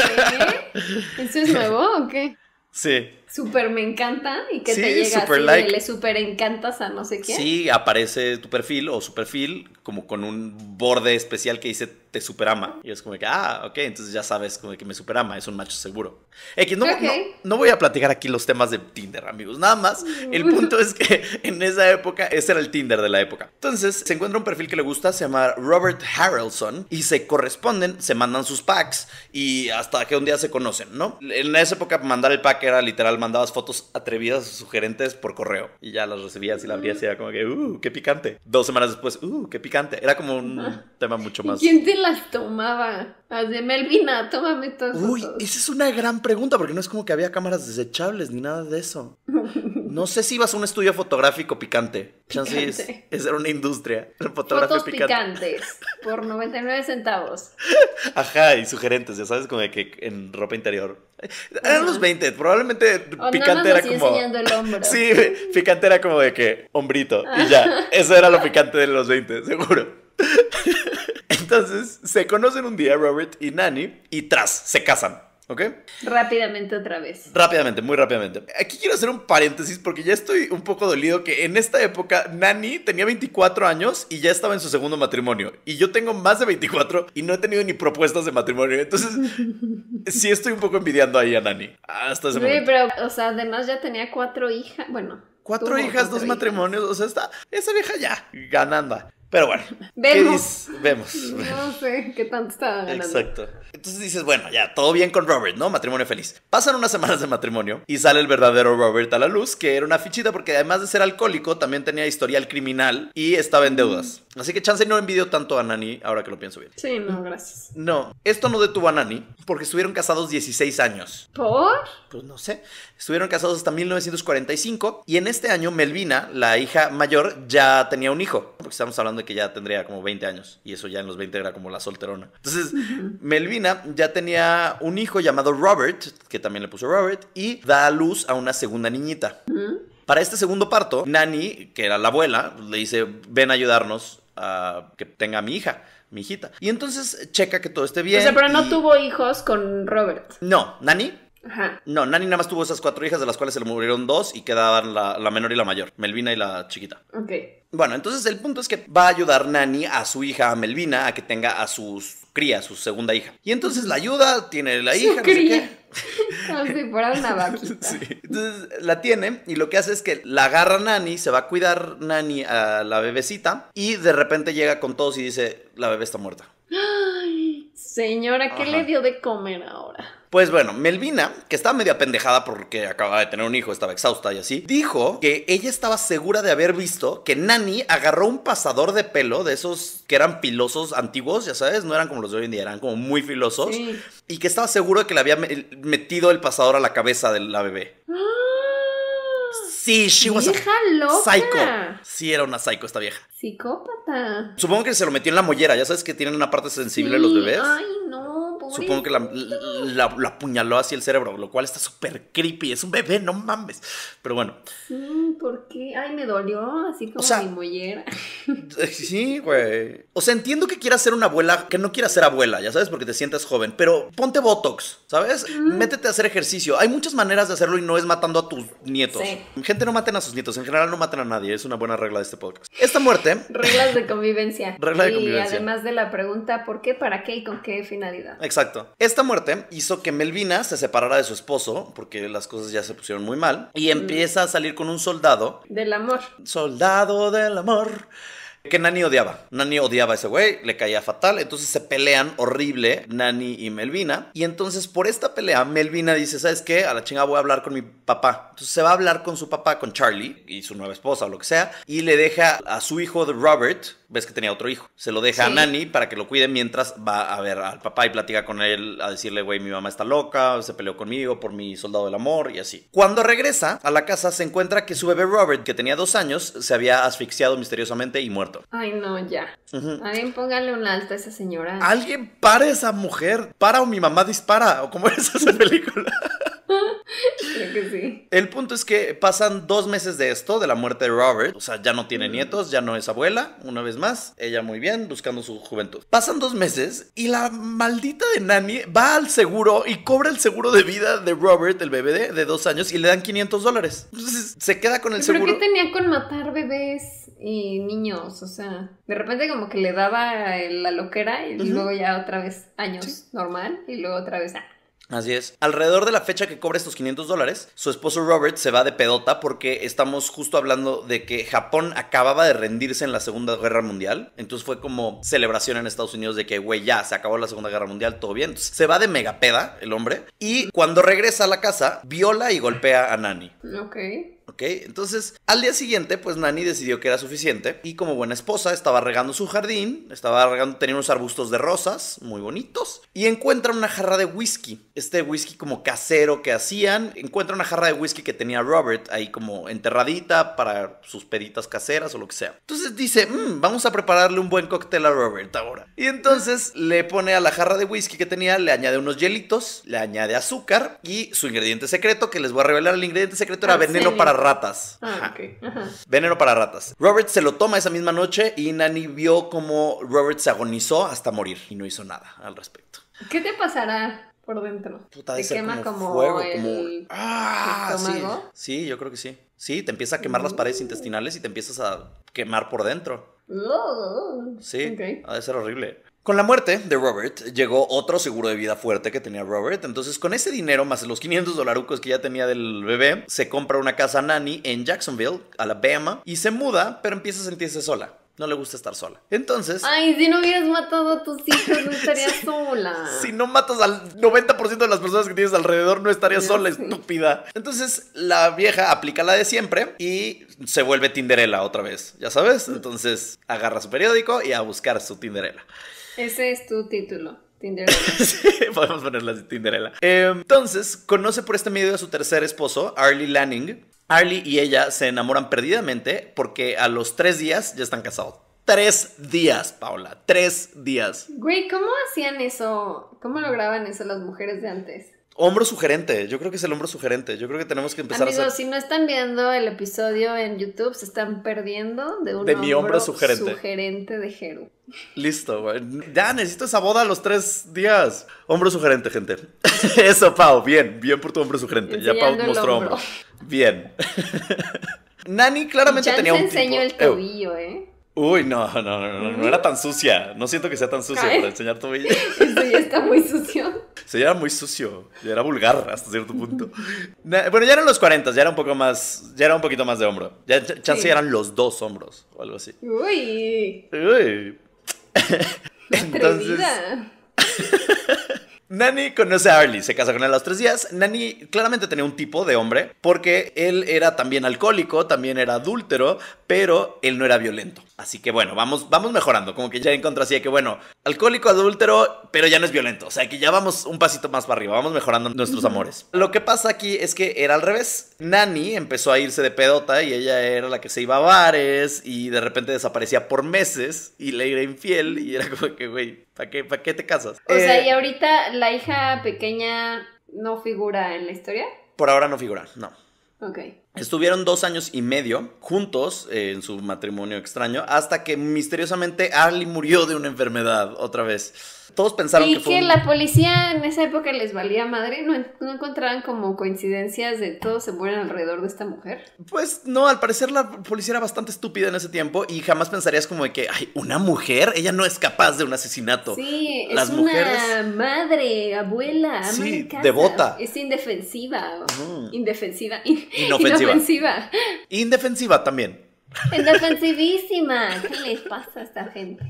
¿Qué? ¿Esto es nuevo o qué? Sí. Súper me encanta y que Sí, te llega super así like. de le súper encantas a no sé quién. Sí, aparece tu perfil o su perfil como con un borde especial que dice te superama. Y es como que, ah, ok, entonces ya sabes como que me superama, es un macho seguro. X, no, Ok. no, no voy a platicar aquí los temas de Tinder, amigos. Nada más, el punto es que en esa época, ese era el Tinder de la época. Entonces, se encuentra un perfil que le gusta, se llama Robert Harrelson, y se corresponden, se mandan sus packs, y hasta que un día se conocen, ¿no? En esa época, mandar el pack era literal, mandabas fotos atrevidas o sugerentes por correo, y ya las recibías y la abrías y era como que, uh, qué picante. Dos semanas después, uh, qué picante. Era como un tema mucho ¿Y más... quién te las tomaba? Las de Melvina, tómame todas Uy, fotos. esa es una gran pregunta, porque no es como que había cámaras desechables ni nada de eso. No sé si ibas a un estudio fotográfico picante. Chance es, Picante. esa era una industria. Fotografía Fotos picante. picantes por noventa y nueve centavos. Ajá, y sugerentes, ya sabes, como de que en ropa interior. Eran Ajá. los veinte, probablemente O nada picante más era así como... enseñando el hombro. Sí, picante era como de que hombrito, y ya. Eso era lo picante de los veinte, seguro. Entonces, se conocen un día Robert y Nani, y tras, se casan, ¿ok? Rápidamente otra vez. Rápidamente, muy rápidamente. Aquí quiero hacer un paréntesis porque ya estoy un poco dolido que en esta época Nani tenía veinticuatro años y ya estaba en su segundo matrimonio. Y yo tengo más de veinticuatro y no he tenido ni propuestas de matrimonio. Entonces, sí estoy un poco envidiando ahí a Nani. Hasta ese Sí, momento. pero, o sea, además ya tenía cuatro hijas. Bueno. Cuatro tuvo hijas, cuatro dos matrimonios. O sea, está esa vieja ya ganando. Pero bueno. ¿qué Vemos. dices? Vemos. No sé qué tanto estaba ganando. Exacto. Entonces dices, bueno, ya, todo bien con Robert, ¿no? Matrimonio feliz. Pasan unas semanas de matrimonio y sale el verdadero Robert a la luz, que era una fichita porque además de ser alcohólico, también tenía historial criminal y estaba en deudas. Así que chance no envidio tanto a Nani, ahora que lo pienso bien. Sí, no, gracias. No, esto no detuvo a Nani porque estuvieron casados dieciséis años. ¿Por? Pues no sé. Estuvieron casados hasta mil novecientos cuarenta y cinco y en este año Melvina, la hija mayor, ya tenía un hijo. Porque estamos hablando de que ya tendría como veinte años y eso ya en los veinte era como la solterona. Entonces, Melvina ya tenía un hijo llamado Robert, que también le puso Robert, y da a luz a una segunda niñita. Para este segundo parto, Nani, que era la abuela, le dice, ven a ayudarnos a que tenga a mi hija, mi hijita. Y entonces checa que todo esté bien. O sea, pero no y- tuvo hijos con Robert. No, Nani. Ajá. No, Nani nada más tuvo esas cuatro hijas, de las cuales se le murieron dos y quedaban la, la menor y la mayor, Melvina y la chiquita. Ok. Bueno, entonces el punto es que va a ayudar Nani a su hija, a Melvina, a que tenga a sus cría, su segunda hija. Y entonces la ayuda, tiene la hija, no sé cría. qué. Como si fuera una vaquita. Sí. Entonces la tiene y lo que hace es que la agarra Nani, se va a cuidar Nani a la bebecita y de repente llega con todos y dice, la bebé está muerta. Ay, señora, ¿qué Ajá. le dio de comer ahora? Pues bueno, Melvina, que estaba medio apendejada porque acababa de tener un hijo, estaba exhausta y así, dijo que ella estaba segura de haber visto que Nani agarró un pasador de pelo de esos que eran filosos antiguos, ya sabes, no eran como los de hoy en día, eran como muy filosos, Sí. y que estaba seguro de que le había me- metido el pasador a la cabeza de la bebé. Sí, she was ¡Vieja a loca! psycho. Sí, era una psycho esta vieja. Psicópata. Supongo que se lo metió en la mollera. Ya sabes que tienen una parte sensible Sí, los bebés. Ay, no, pobrecito. Supongo que la, la, la apuñaló hacia el cerebro, lo cual está súper creepy. Es un bebé, no mames. Pero bueno. Sí, ¿por qué? Ay, me dolió, así como O sea, mi mollera. Sí, güey. O sea, entiendo que quieras ser una abuela, que no quieras ser abuela, ya sabes, porque te sientes joven. Pero ponte Botox, ¿sabes? Mm. Métete a hacer ejercicio. Hay muchas maneras de hacerlo y no es matando a tus nietos. Sí. Gente, no maten a sus nietos. En general, no maten a nadie. Es una buena regla de este podcast. Esta muerte... Reglas de convivencia. Regla de y convivencia. Y además de la pregunta ¿por qué, para qué y con qué finalidad? Exacto. Esta muerte hizo que Melvina se separara de su esposo, porque las cosas ya se pusieron muy mal, y empieza a salir con un soldado. Del amor. Soldado del amor. Que Nani odiaba. Nani odiaba a ese güey, le caía fatal. Entonces se pelean horrible Nani y Melvina. Y entonces por esta pelea, Melvina dice, ¿sabes qué? A la chingada voy a hablar con mi papá. Entonces se va a hablar con su papá, con Charlie, y su nueva esposa o lo que sea. Y le deja a su hijo de Robert, ves que tenía otro hijo, se lo deja sí. a Nani para que lo cuide mientras va a ver al papá y platica con él, a decirle, güey, mi mamá está loca, se peleó conmigo por mi soldado del amor y así. Cuando regresa a la casa se encuentra que su bebé Robert, que tenía dos años, se había asfixiado misteriosamente y muerto. Ay, no, ya. Uh-huh. Alguien póngale un alto a esa señora. Alguien para a esa mujer. Para o mi mamá dispara. O como es esa película. Creo que sí. El punto es que pasan dos meses de esto, de la muerte de Robert. O sea, ya no tiene mm. nietos, ya no es abuela, una vez más. Ella muy bien, buscando su juventud. Pasan dos meses y la maldita de Nani va al seguro y cobra el seguro de vida de Robert, el bebé de, de dos años, y le dan quinientos dólares. Entonces se queda con el ¿Pero seguro. qué tenía con matar bebés y niños? O sea, de repente como que le daba la loquera y uh-huh. luego ya otra vez años sí. normal y luego otra vez... Ah. Así es. Alrededor de la fecha que cobra estos quinientos dólares, su esposo Robert se va de pedota porque estamos justo hablando de que Japón acababa de rendirse en la Segunda Guerra Mundial. Entonces fue como celebración en Estados Unidos de que, güey, ya, se acabó la Segunda Guerra Mundial, todo bien. Entonces se va de megapeda el hombre y cuando regresa a la casa, viola y golpea a Nani. Ok. Ok, entonces al día siguiente pues Nani decidió que era suficiente y como buena esposa estaba regando su jardín, estaba regando, tenía unos arbustos de rosas muy bonitos y encuentra una jarra de whisky, este whisky como casero que hacían, encuentra una jarra de whisky que tenía Robert ahí como enterradita para sus peditas caseras o lo que sea. Entonces dice, mmm, vamos a prepararle un buen cóctel a Robert ahora. Y entonces le pone a la jarra de whisky que tenía, le añade unos hielitos, le añade azúcar y su ingrediente secreto, que les voy a revelar, el ingrediente secreto era ah, veneno sí. para ratas. Ah, Ajá. Okay. Ajá. Veneno para ratas. Robert se lo toma esa misma noche y Nani vio como Robert se agonizó hasta morir y no hizo nada al respecto. ¿Qué te pasará por dentro? Puta, ¿Te quema como, como fuego, el como ah, estómago? Sí. sí, yo creo que sí. Sí, te empieza a quemar uh. las paredes intestinales y te empiezas a quemar por dentro. Uh. Sí, okay. ha de ser horrible. Con la muerte de Robert llegó otro seguro de vida fuerte que tenía Robert. Entonces con ese dinero más los quinientos dolarucos que ya tenía del bebé, se compra una casa Nani en Jacksonville, Alabama, y se muda, pero empieza a sentirse sola. No le gusta estar sola. Entonces... Ay, si no hubieras matado a tus hijos, no estarías sí. sola. Si no matas al noventa por ciento de las personas que tienes alrededor, no estarías sí, sola, sí. estúpida. Entonces, la vieja aplica la de siempre y se vuelve Tinderella otra vez, ¿ya sabes? Entonces, agarra su periódico y a buscar su Tinderella. Ese es tu título. Tinderella. Sí, podemos ponerla así, Tinderella. Eh, entonces, conoce por este medio a su tercer esposo, Arlie Lanning. Arlie y ella se enamoran perdidamente porque a los tres días ya están casados. Tres días, Paula. Tres días. Güey, ¿cómo hacían eso? ¿Cómo lograban eso las mujeres de antes? Hombro sugerente, yo creo que es el hombro sugerente. Yo creo que tenemos que empezar Amigos, a hacer... si no están viendo el episodio en YouTube, se están perdiendo de un de mi hombro sugerente. sugerente de Jero. Listo, güey. Ya necesito esa boda a los tres días. Hombro sugerente, gente. Eso, Pau. Bien, bien por tu hombro sugerente. Enseñando ya Pau mostró hombro. Bien. Nani claramente ya tenía un tipo... Ya enseñó el tobillo, eh. Uy, no, no, no, no, no era tan sucia. No siento que sea tan sucia para enseñar tobillo. Eso ya está muy sucio. Sí, ya era muy sucio. Ya era vulgar hasta cierto punto. Bueno, ya eran los cuarenta, ya era un poco más. Ya era un poquito más de hombro. Ya chance sí. eran los dos hombros o algo así. Uy. Uy. Entonces. Nani conoce a Arlie, se casa con él a los tres días. Nani claramente tenía un tipo de hombre porque él era también alcohólico, también era adúltero, pero él no era violento. Así que bueno, vamos, vamos mejorando. Como que ya encontré así de que bueno, alcohólico, adúltero, pero ya no es violento. O sea, que ya vamos un pasito más para arriba. Vamos mejorando nuestros uh-huh. amores. Lo que pasa aquí es que era al revés. Nani empezó a irse de pedota y ella era la que se iba a bares y de repente desaparecía por meses y le era infiel y era como que, güey, ¿para qué, ¿para qué te casas? O eh, sea, y ahorita la hija pequeña no figura en la historia. Por ahora no figura, no. Ok. Estuvieron dos años y medio juntos eh, en su matrimonio extraño hasta que misteriosamente Arlie murió de una enfermedad otra vez. Todos pensaron y que fue que un... la policía en esa época les valía madre, ¿no, no encontraban como coincidencias de todos se mueren alrededor de esta mujer? Pues no, al parecer la policía era bastante estúpida en ese tiempo y jamás pensarías como de que, ay, ¿una mujer? Ella no es capaz de un asesinato. Sí, Las es mujeres... una madre, abuela, ama sí, de casa. devota. Es indefensiva. Uh-huh. Indefensiva. Inofensiva. Inofensiva. Indefensiva también. Indefensivísima. ¿Qué les pasa a esta gente?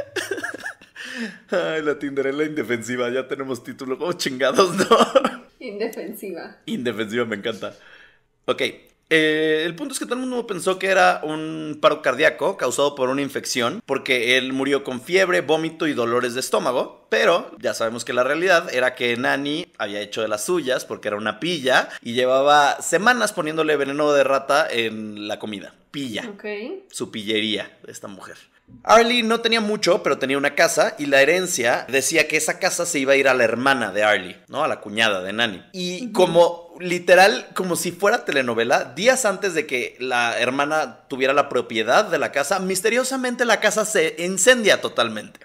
Ay, la Tinderella indefensiva. Ya tenemos título. Como chingados, ¿no? Indefensiva. Indefensiva, me encanta. Ok. Eh, el punto es que todo el mundo pensó que era un paro cardíaco causado por una infección, porque él murió con fiebre, vómito y dolores de estómago. Pero ya sabemos que la realidad era que Nani había hecho de las suyas porque era una pilla y llevaba semanas poniéndole veneno de rata en la comida. Pilla. Ok. Su pillería de esta mujer. Arlie no tenía mucho, pero tenía una casa y la herencia decía que esa casa se iba a ir a la hermana de Arlie, ¿no? A la cuñada de Nani. Y uh-huh. como literal, como si fuera telenovela, días antes de que la hermana tuviera la propiedad de la casa, misteriosamente la casa se incendia totalmente.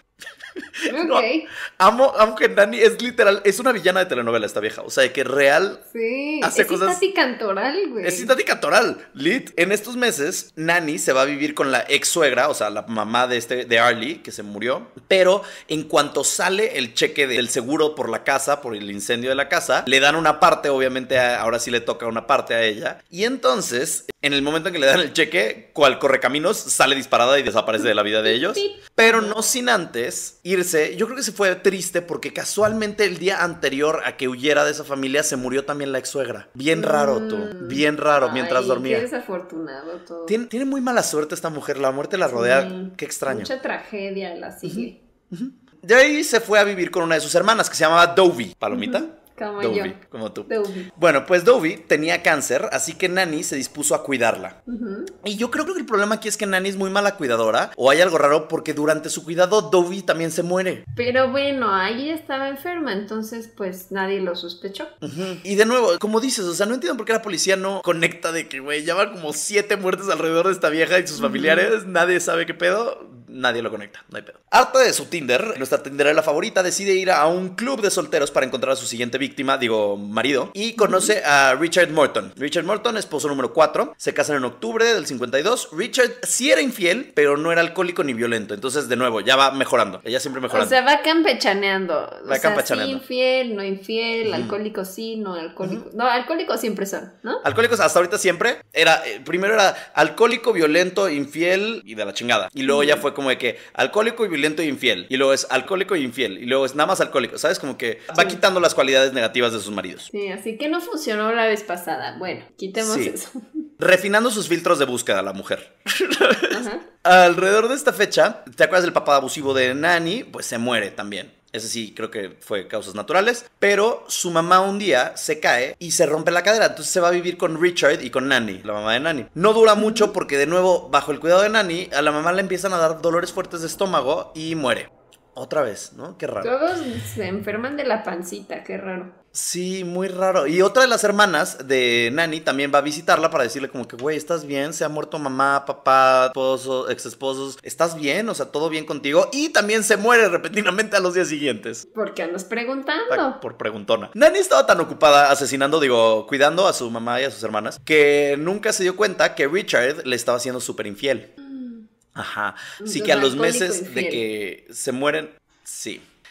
Ok. No, amo, amo que Nani es literal, es una villana de telenovela esta vieja. O sea, de que real sí, hace es cosas. Es Cantoral, güey. Es Tati Cantoral, lit. En estos meses, Nani se va a vivir con la ex suegra, o sea, la mamá de este de Arlie, que se murió. Pero en cuanto sale el cheque del seguro por la casa, por el incendio de la casa, le dan una parte, obviamente, a, ahora sí le toca una parte a ella. Y entonces, en el momento en que le dan el cheque, cual correcaminos sale disparada y desaparece de la vida de ellos. Pero no sin antes irse. Yo creo que se fue triste porque casualmente el día anterior a que huyera de esa familia se murió también la ex suegra. Bien raro, tú. Bien raro. Ay, mientras dormía. Qué desafortunado todo. Tiene, tiene muy mala suerte esta mujer. La muerte la rodea. Sí, qué extraño. Mucha tragedia la sigue. Uh-huh. Uh-huh. De ahí se fue a vivir con una de sus hermanas que se llamaba Dovey. ¿Palomita? Uh-huh. Como Dovey, yo. Como tú. Dovey. Bueno, pues Dovey tenía cáncer, así que Nani se dispuso a cuidarla. Uh-huh. Y yo creo que el problema aquí es que Nani es muy mala cuidadora, o hay algo raro porque durante su cuidado Dovey también se muere. Pero bueno, ahí estaba enferma, entonces pues nadie lo sospechó. Uh-huh. Y de nuevo, como dices, o sea, no entiendo por qué la policía no conecta de que, güey, ya van como siete muertes alrededor de esta vieja y sus uh-huh. familiares, nadie sabe qué pedo. Nadie lo conecta, no hay pedo. Harta de su Tinder, nuestra Tinderella favorita decide ir a un club de solteros para encontrar a su siguiente víctima, digo, marido, y conoce a Richard Morton. Richard Morton, esposo número cuatro, se casan en octubre del cincuenta y dos. Richard sí era infiel, pero no era alcohólico ni violento. Entonces, de nuevo, ya va mejorando. Ella siempre mejorando. O sea, va campechaneando. Va o campechaneando. Sea, sí infiel, no infiel, uh-huh. alcohólico sí, no alcohólico. Uh-huh. No, alcohólicos siempre son, ¿no? Alcohólicos hasta ahorita siempre. Era, eh, primero era alcohólico, violento, infiel y de la chingada. Y luego uh-huh. ya fue como de que alcohólico y violento e infiel. Y luego es alcohólico y infiel. Y luego es nada más alcohólico. ¿Sabes? Como que va sí. quitando las cualidades negativas de sus maridos. Sí, así que no funcionó la vez pasada. Bueno, quitemos sí. eso. Refinando sus filtros de búsqueda la mujer. Uh-huh. Alrededor de esta fecha, ¿te acuerdas del papá abusivo de Nani? Pues se muere también. Ese sí, creo que fue causas naturales. Pero su mamá un día se cae y se rompe la cadera. Entonces se va a vivir con Richard y con Nani, la mamá de Nani. No dura mucho porque, de nuevo, bajo el cuidado de Nani, a la mamá le empiezan a dar dolores fuertes de estómago y muere. Otra vez, ¿no? Qué raro. Todos se enferman de la pancita, qué raro. Sí, muy raro. Y otra de las hermanas de Nani también va a visitarla para decirle como que, güey, ¿estás bien? Se ha muerto mamá, papá, esposo, ex esposos. ¿Estás bien? O sea, ¿todo bien contigo? Y también se muere repentinamente a los días siguientes. ¿Por qué andas preguntando? Por, por preguntona. Nani estaba tan ocupada asesinando, digo, cuidando a su mamá y a sus hermanas, que nunca se dio cuenta que Richard le estaba siendo súper infiel. Ajá. Así que a los meses de que se mueren, sí.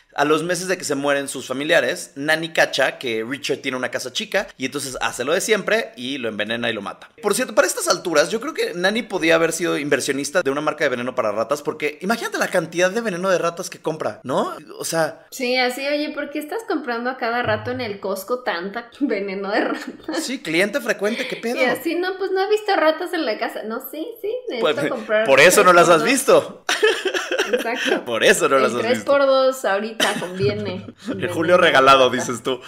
A los meses de que se mueren sus familiares, Nani cacha que Richard tiene una casa chica y entonces hace lo de siempre y lo envenena y lo mata. Por cierto, para estas alturas, yo creo que Nani podía haber sido inversionista de una marca de veneno para ratas, porque imagínate la cantidad de veneno de ratas que compra, ¿no? O sea... Sí, así, oye, ¿por qué estás comprando a cada rato en el Costco tanta veneno de ratas? Sí, cliente frecuente, ¿qué pedo? Y así, no, pues no he visto ratas en la casa. No, sí, sí, necesito Pues, comprar. por eso no las has dos. visto. Exacto. Por eso no El las has tres visto. por dos ahorita conviene. El Julio regalado, dices tú.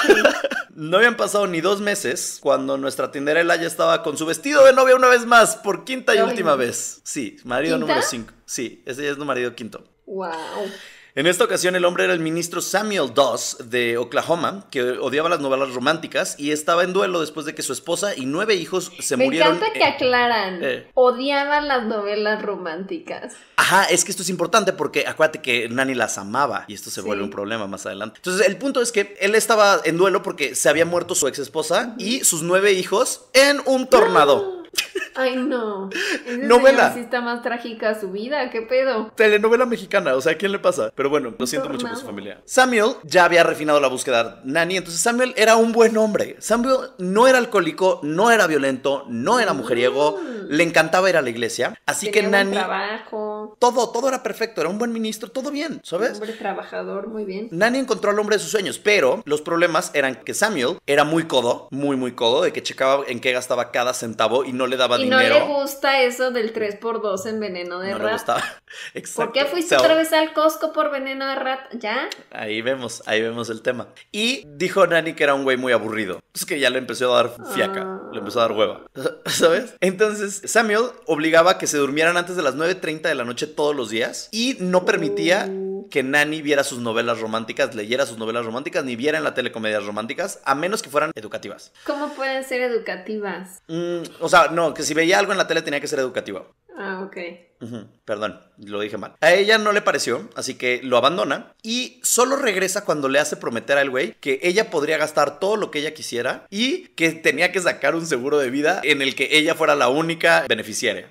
No habían pasado ni dos meses cuando nuestra Tinderella ya estaba con su vestido de novia una vez más, por quinta y Ay. última vez. Sí, marido ¿Quinta? número cinco. Sí, ese ya es tu marido quinto. Wow. En esta ocasión el hombre era el ministro Samuel Doss de Oklahoma, que odiaba las novelas románticas y estaba en duelo después de que su esposa y nueve hijos se Me murieron. encanta que eh, aclaran. eh. Odiaban las novelas románticas. Ajá, es que esto es importante porque acuérdate que Nani las amaba y esto se Sí. vuelve un problema más adelante. Entonces, el punto es que él estaba en duelo porque se había muerto su ex esposa y sus nueve hijos en un tornado. Ay, no. Ese Novela. señor sí está más trágica su vida. ¿Qué pedo? Telenovela mexicana, o sea, ¿a quién le pasa? Pero bueno, lo siento mucho por su familia. Samuel ya había refinado la búsqueda de Nani, entonces Samuel era un buen hombre. Samuel no era alcohólico, no era violento, no era mujeriego, le encantaba ir a la iglesia. Así Tenía que buen Nani, trabajo. todo, todo era perfecto, era un buen ministro, todo bien, ¿sabes? Hombre trabajador, muy bien. Nani encontró al hombre de sus sueños, pero los problemas eran que Samuel era muy codo, muy, muy codo, de que checaba en qué gastaba cada centavo y no le daba Y no dinero. le gusta eso del tres por dos en veneno de No le rata. gustaba. Exacto. ¿Por qué fuiste O sea, otra vez al Costco por veneno de rata? ¿Ya? Ahí vemos, ahí vemos el tema. Y dijo Nani que era un güey muy aburrido. Es que ya le empezó a dar fiaca, Ah. le empezó a dar hueva, ¿sabes? Entonces Samuel obligaba a que se durmieran antes de las nueve treinta de la noche todos los días y no permitía Uh. que Nani viera sus novelas románticas, leyera sus novelas románticas, ni viera en la tele comedias románticas, a menos que fueran educativas. ¿Cómo pueden ser educativas? Mm, o sea, no, que si veía algo en la tele tenía que ser educativa. Ah, ok. Ujú, perdón, lo dije mal. A ella no le pareció, así que lo abandona y solo regresa cuando le hace prometer al güey que ella podría gastar todo lo que ella quisiera y que tenía que sacar un seguro de vida en el que ella fuera la única beneficiaria.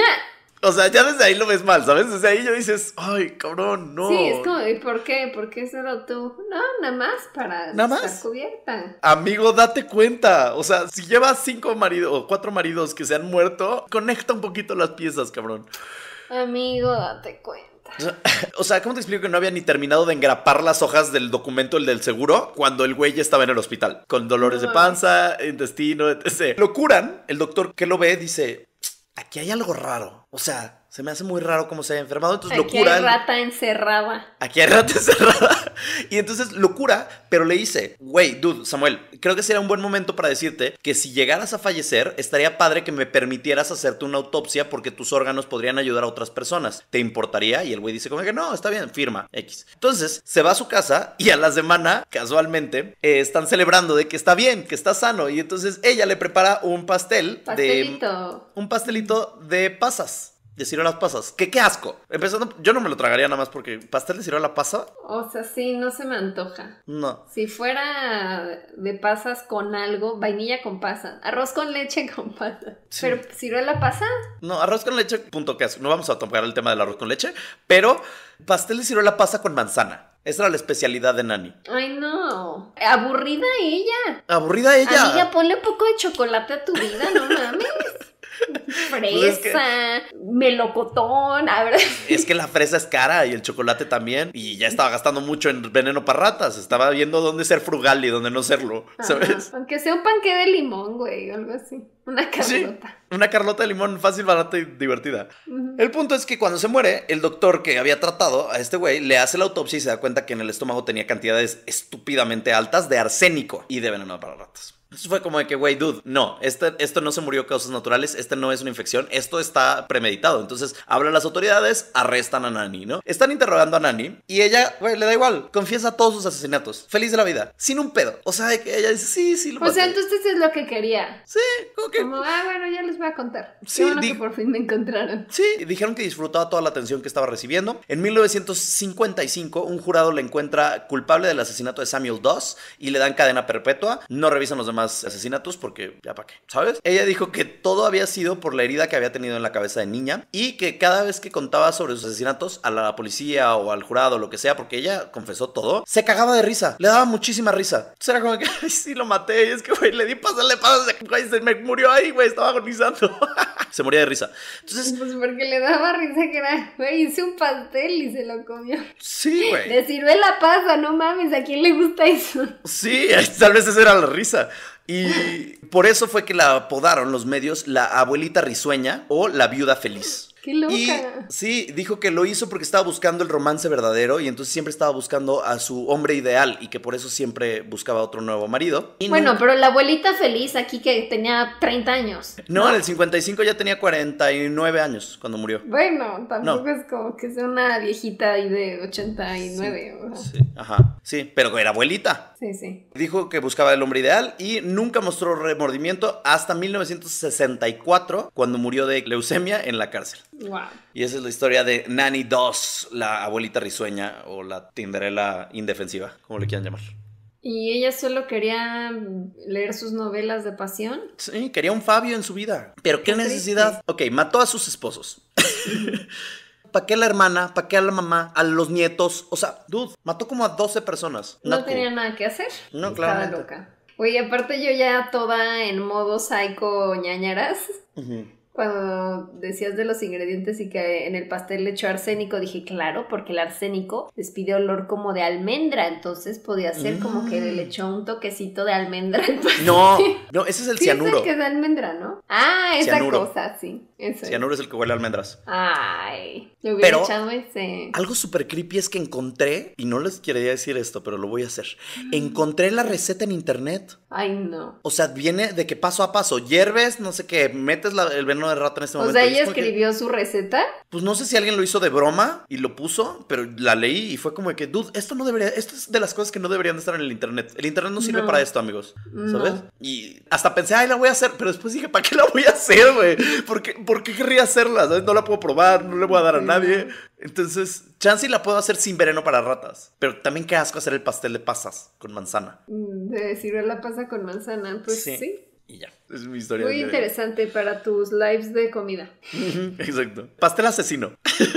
O sea, ya desde ahí lo ves mal, ¿sabes? Desde ahí yo dices, ay, cabrón, no. Sí, es como, ¿y por qué? ¿Por qué solo tú? No, nada más para ¿Nada estar más? cubierta. Amigo, date cuenta. O sea, si llevas cinco maridos o cuatro maridos que se han muerto, conecta un poquito las piezas, cabrón. Amigo, date cuenta. O sea, ¿cómo te explico que no había ni terminado de engrapar las hojas del documento, el del seguro, cuando el güey ya estaba en el hospital? Con dolores de panza, intestino, etcétera. Lo curan, el doctor que lo ve dice, aquí hay algo raro. O sea, se me hace muy raro cómo se haya enfermado, entonces Aquí lo cura. hay rata encerrada. Aquí hay rata encerrada. Y entonces lo cura, pero le dice, güey, dude, Samuel, creo que sería un buen momento para decirte que si llegaras a fallecer, estaría padre que me permitieras hacerte una autopsia porque tus órganos podrían ayudar a otras personas. ¿Te importaría? Y el güey dice como que no, está bien, firma, X. Entonces se va a su casa y a la semana, casualmente, eh, están celebrando de que está bien, que está sano. Y entonces ella le prepara un pastel Pastelito. de... Un pastelito de pasas. De ciruelas pasas. Que qué asco. Empezando, yo no me lo tragaría nada más porque pastel de ciruela pasa, O sea, sí, no se me antoja. no. Si fuera de pasas con algo, vainilla con pasas, arroz con leche con pasas. Sí. Pero ciruela pasa. No, arroz con leche, punto que asco. No vamos a tocar el tema del arroz con leche, pero pastel de ciruela pasa con manzana. Esa era la especialidad de Nani. Ay, no. Aburrida ella. Aburrida ella. Amiga, ponle un poco de chocolate a tu vida, no mames. Fresa, Pues es que- melocotón, a ver. Es que la fresa es cara y el chocolate también. Y ya estaba gastando mucho en veneno para ratas. Estaba viendo dónde ser frugal y dónde no serlo, ¿sabes? Ajá. Aunque sea un panque de limón, güey, algo así. Una Sí, carlota. una carlota de limón fácil, barata y divertida. Ujú. El punto es que cuando se muere, el doctor que había tratado a este güey le hace la autopsia y se da cuenta que en el estómago tenía cantidades estúpidamente altas de arsénico y de veneno para ratas. Eso fue como de que, güey, dude, no, este, esto no se murió de causas naturales, este no es una infección, esto está premeditado. Entonces, hablan las autoridades, arrestan a Nani, ¿no? Están interrogando a Nani y ella, güey, le da igual, confiesa todos sus asesinatos, feliz de la vida, sin un pedo. O sea, de que ella dice, sí, sí, lo O sea, maté. entonces es lo que quería. Sí, como que... Como, ah, bueno, ya les voy a contar. Sí, Qué bueno di- que por fin me encontraron. Sí, dijeron que disfrutaba toda la atención que estaba recibiendo. En mil novecientos cincuenta y cinco, un jurado le encuentra culpable del asesinato de Samuel Doss y le dan cadena perpetua. No revisan los demás asesinatos porque ya para qué, ¿sabes? Ella dijo que todo había sido por la herida que había tenido en la cabeza de niña y que cada vez que contaba sobre sus asesinatos a la policía o al jurado o lo que sea, porque ella confesó todo, se cagaba de risa, le daba muchísima risa. Entonces era como que, ay, sí, lo maté, y es que, güey, le di pasarle pasos, güey, se me murió ahí, güey, estaba agonizando. Se moría de risa. Entonces, pues porque le daba risa que era, güey, hice un pastel y se lo comió. Sí, güey. Le sirve la pasa, no mames, ¿a quién le gusta eso? Sí, tal vez esa era la risa. Y por eso fue que la apodaron los medios la abuelita risueña o la viuda feliz. ¡Qué loca! Y sí, dijo que lo hizo porque estaba buscando el romance verdadero y entonces siempre estaba buscando a su hombre ideal y que por eso siempre buscaba otro nuevo marido. Y bueno, no, pero la abuelita feliz aquí que tenía treinta años. no, No, en el cincuenta y cinco ya tenía cuarenta y nueve años cuando murió. Bueno, tampoco No. es como que sea una viejita ahí de ochenta y nueve. Sí, o sea. sí, ajá, sí, pero era abuelita. Sí, sí. Dijo que buscaba el hombre ideal y nunca mostró remordimiento hasta mil novecientos sesenta y cuatro, cuando murió de leucemia en la cárcel. Wow. Y esa es la historia de Nanny dos, la abuelita risueña o la Tinderella indefensiva, como le quieran llamar. ¿Y ella solo quería leer sus novelas de pasión? Sí, quería un Fabio en su vida. Pero qué, Qué necesidad. Ok, mató a sus esposos. ¿Para qué a la hermana? ¿Para qué a la mamá? ¿A los nietos? O sea, dude, mató como a doce personas. No Not cool. tenía nada que hacer. No, Estaba claramente. loca. Oye, aparte yo ya toda en modo psycho ñañaras. Ujú. Cuando decías de los ingredientes y que en el pastel le echó arsénico, dije, claro, porque el arsénico despide olor como de almendra, entonces podía ser como que le echó un toquecito de almendra al pastel. No, no, ese es el Sí, cianuro. es el que es de almendra, ¿no? Ah, esa Cianuro. cosa, sí. Eso es. Cianuro es el que huele a almendras. Ay, le hubiera Pero- echado ese. Algo súper creepy es que encontré, y no les quería decir esto, pero lo voy a hacer. Encontré la receta en internet. Ay, no. O sea, viene de que paso a paso, hierves, no sé qué, metes la- el veneno de rata en este O momento. sea, y es ella como que, escribió su receta. pues no sé si alguien lo hizo de broma y lo puso, pero la leí y fue como de que, dude, esto no debería, esto es de las cosas que no deberían de estar en el internet. El internet no sirve No. para esto, amigos, ¿sabes? No. Y hasta pensé, ay, la voy a hacer, pero después dije, ¿para qué la voy a hacer, güey? ¿Por qué, ¿Por qué querría hacerla? ¿Sabes? No la puedo probar, no le voy a dar a Sí, nadie. no. Entonces, chance y la puedo hacer sin veneno para ratas. Pero también qué asco hacer el pastel de pasas con manzana. Mm, De sirve la pasa con manzana. Pues Sí. sí. Y ya, es mi historia. Muy de- interesante para tus lives de comida. Ujú, exacto. Pastel asesino.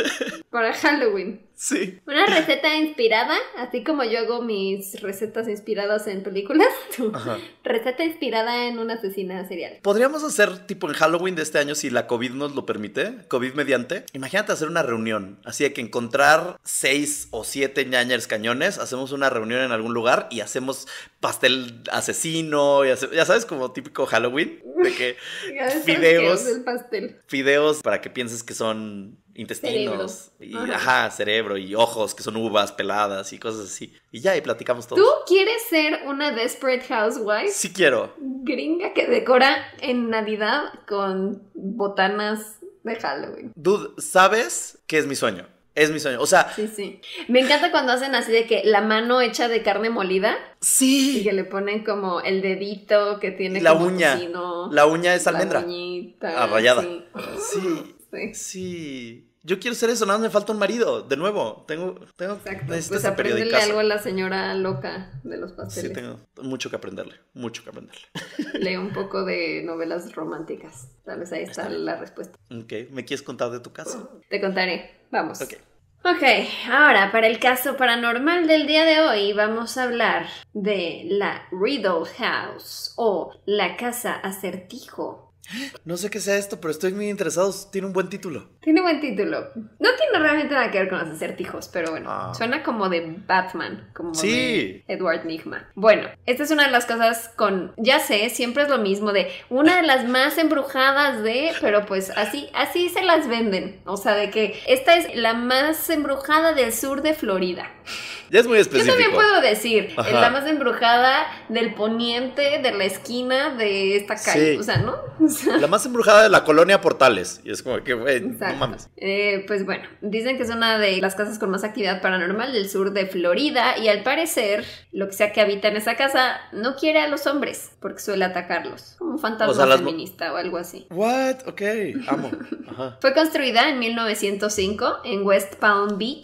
Para Halloween. Sí. Una receta inspirada, así como yo hago mis recetas inspiradas en películas. tú. Ajá. Receta inspirada en una asesina serial. Podríamos hacer tipo en Halloween de este año si la COVID nos lo permite, COVID mediante. Imagínate hacer una reunión, así de que encontrar seis o siete ñañers cañones, hacemos una reunión en algún lugar y hacemos pastel asesino, y hace- ya sabes, como típico Halloween, de que Ya sabes Fideos. que es el pastel. fideos para que pienses que son intestinos, y, Cerebro. ajá, cerebro y ojos que son uvas peladas y cosas así. Y ya, y platicamos ¿Tú todos. quieres ser una Desperate Housewife Sí quiero. gringa que decora en Navidad con botanas de Halloween? Dude, ¿sabes qué es mi sueño? Es mi sueño. O sea, Sí, sí. Me encanta cuando hacen así de que la mano hecha de carne molida y sí. que le ponen como el dedito que tiene La como uña. tocino, La uña es la almendra. uñita, Ah, rayada. Sí. Sí. Sí. Sí. Yo quiero ser eso, nada más me falta un marido. De nuevo, tengo, tengo Exacto. necesito Pues ese aprenderle periodicazo. algo a la señora loca de los Sí, pasteles. tengo mucho que aprenderle, mucho que aprenderle. Lee un poco de novelas románticas. Tal vez ahí está, Está bien. la respuesta. Ok, ¿me quieres contar de tu caso? Te contaré. Vamos. Ok. Ok, ahora para el caso paranormal del día de hoy vamos a hablar de la Riddle House o la casa acertijo. No sé qué sea esto, pero estoy muy interesado. Tiene un buen título. Tiene buen título. No tiene realmente nada que ver con los acertijos, pero bueno, Ah. suena como de Batman, como Sí. de Edward Nygma. Bueno, esta es una de las cosas con, ya sé, siempre es lo mismo, de una de las más embrujadas de, pero pues así, así se las venden. O sea, de que esta es la más embrujada del sur de Florida. Ya es muy Yo específico. también puedo decir, Ajá. es la más embrujada del poniente de la esquina de esta calle. Sí. O sea, ¿no? O sea, La más embrujada de la colonia Portales. Y es como que, güey, no exacto. mames. Eh, pues bueno, dicen que es una de las casas con más actividad paranormal del sur de Florida y al parecer, lo que sea que habita en esa casa no quiere a los hombres porque suele atacarlos, como un fantasma O sea, las mo- feminista o algo así. What? Ok, amo. Ajá. Fue construida en mil novecientos cinco en West Palm Beach,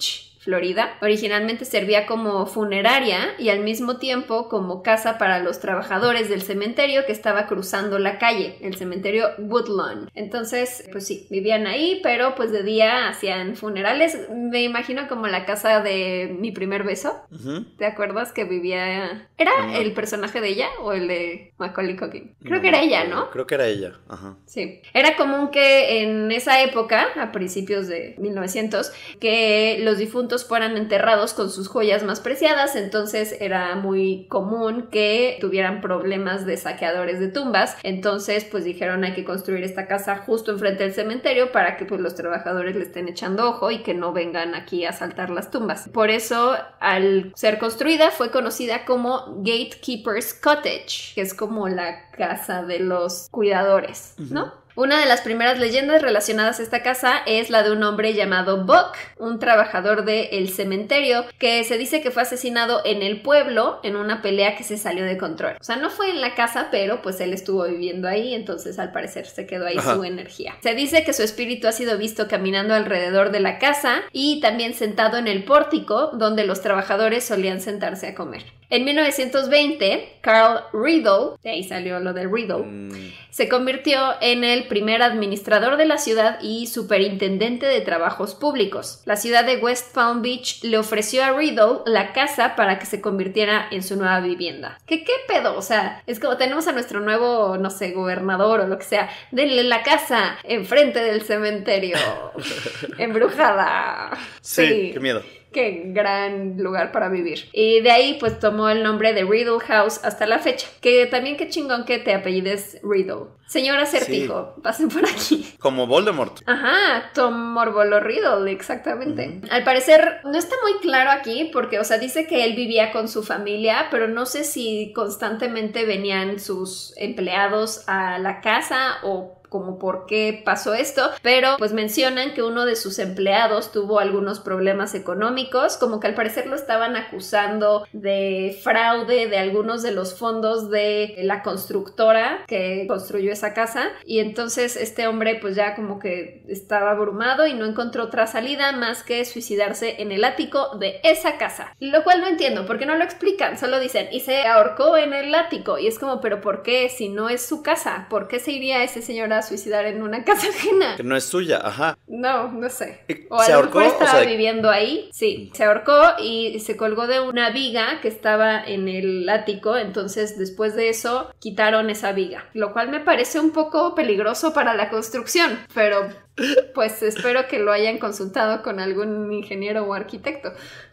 Florida. Originalmente servía como funeraria y al mismo tiempo como casa para los trabajadores del cementerio que estaba cruzando la calle, el cementerio Woodlawn. Entonces, pues sí, vivían ahí, pero pues de día hacían funerales. Me imagino como la casa de Mi Primer Beso. Uh-huh. ¿Te acuerdas que vivía? ¿Era no. el personaje de ella o el de Macaulay Culkin? Creo no, que era ella, ¿no? Creo que era ella. Ajá. Sí. Era común que en esa época, a principios de mil novecientos, que los difuntos fueran enterrados con sus joyas más preciadas, entonces era muy común que tuvieran problemas de saqueadores de tumbas. Entonces, pues dijeron hay que construir esta casa justo enfrente del cementerio para que pues los trabajadores le estén echando ojo y que no vengan aquí a asaltar las tumbas. Por eso, al ser construida, fue conocida como Gatekeeper's Cottage, que es como la casa de los cuidadores, ¿no? Uh-huh. Una de las primeras leyendas relacionadas a esta casa es la de un hombre llamado Buck, un trabajador del cementerio, que se dice que fue asesinado en el pueblo en una pelea que se salió de control. O sea, no fue en la casa, pero pues él estuvo viviendo ahí, entonces al parecer se quedó ahí Ajá. su energía. Se dice que su espíritu ha sido visto caminando alrededor de la casa y también sentado en el pórtico donde los trabajadores solían sentarse a comer. En mil novecientos veinte, Carl Riddle, de ahí salió lo del Riddle, mm. se convirtió en el primer administrador de la ciudad y superintendente de trabajos públicos. La ciudad de West Palm Beach le ofreció a Riddle la casa para que se convirtiera en su nueva vivienda. ¿Qué, qué pedo? O sea, es como tenemos a nuestro nuevo, no sé, gobernador o lo que sea, denle la casa enfrente del cementerio, embrujada. Sí, sí, qué miedo. Qué gran lugar para vivir. Y de ahí pues tomó el nombre de Riddle House hasta la fecha. Que también qué chingón que te apellides Riddle. Señor Acertijo, sí. Pasen por aquí. Como Voldemort. Ajá, Tom Morbolo Riddle, exactamente. Uh-huh. Al parecer no está muy claro aquí porque, o sea, dice que él vivía con su familia, pero no sé si constantemente venían sus empleados a la casa o como por qué pasó esto, pero pues mencionan que uno de sus empleados tuvo algunos problemas económicos, como que al parecer lo estaban acusando de fraude de algunos de los fondos de la constructora que construyó esa casa, y entonces este hombre pues ya como que estaba abrumado y no encontró otra salida más que suicidarse en el ático de esa casa, lo cual no entiendo, porque no lo explican, solo dicen, y se ahorcó en el ático, y es como, pero ¿por qué? Si no es su casa, ¿por qué se iría ese señor a suicidar en una casa ajena? Que no es suya, ajá. No, no sé. O ¿Se a lo ahorcó? mejor estaba O sea, viviendo ahí. Sí, se ahorcó y se colgó de una viga que estaba en el ático, entonces después de eso quitaron esa viga, lo cual me parece un poco peligroso para la construcción, pero pues espero que lo hayan consultado con algún ingeniero o arquitecto.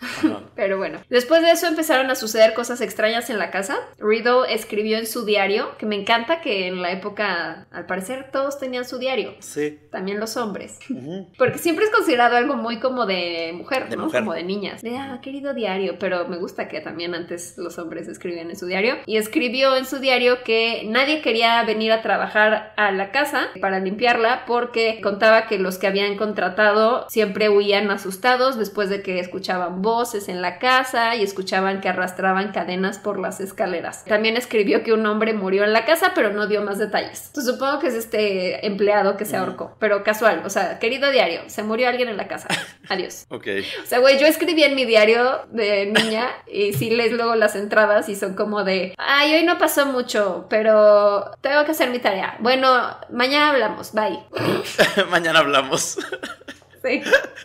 Pero bueno, después de eso empezaron a suceder cosas extrañas en la casa. Riddle escribió en su diario, que me encanta que en la época, al parecer, todos tenían su diario. Sí. También los hombres. Uh-huh. Porque siempre es considerado algo muy como de mujer, de ¿no? Mujer. Como de niñas. De, ah, querido diario. Pero me gusta que también antes los hombres escribían en su diario. Y escribió en su diario que nadie quería venir a trabajar a la casa para limpiarla porque contaba que los que habían contratado siempre huían asustados después de que escuchaban voces en la casa y escuchaban que arrastraban cadenas por las escaleras. También escribió que un hombre murió en la casa, pero no dio más detalles. Entonces supongo que es este empleado que se ahorcó, pero casual, o sea, querido diario, se murió alguien en la casa, adiós. Ok. O sea, güey, yo escribí en mi diario de niña y sí lees luego las entradas y son como de, ay, hoy no pasó mucho, pero tengo que hacer mi tarea. Bueno, mañana hablamos, bye. Mañana hablamos. Sí.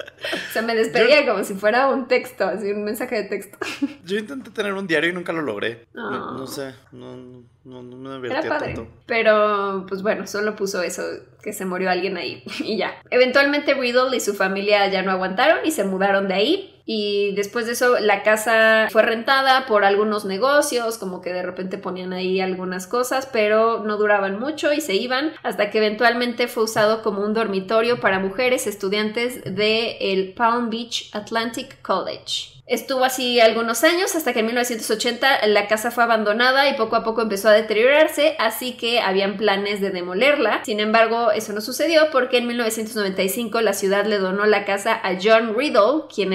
O sea, me despedía yo, como si fuera un texto, así un mensaje de texto. Yo intenté tener un diario y nunca lo logré. No, no, no sé, no, no, no, no me divertía Era padre. tanto. Pero, pues bueno, solo puso eso, que se murió alguien ahí y ya. Eventualmente Riddle y su familia ya no aguantaron y se mudaron de ahí. Y después de eso la casa fue rentada por algunos negocios, como que de repente ponían ahí algunas cosas, pero no duraban mucho y se iban, hasta que eventualmente fue usado como un dormitorio para mujeres estudiantes del Palm Beach Atlantic College. Estuvo así algunos años hasta que en mil novecientos ochenta la casa fue abandonada y poco a poco empezó a deteriorarse, así que habían planes de demolerla. Sin embargo, eso no sucedió porque en mil novecientos noventa y cinco la ciudad le donó la casa a John Riddle, quien era el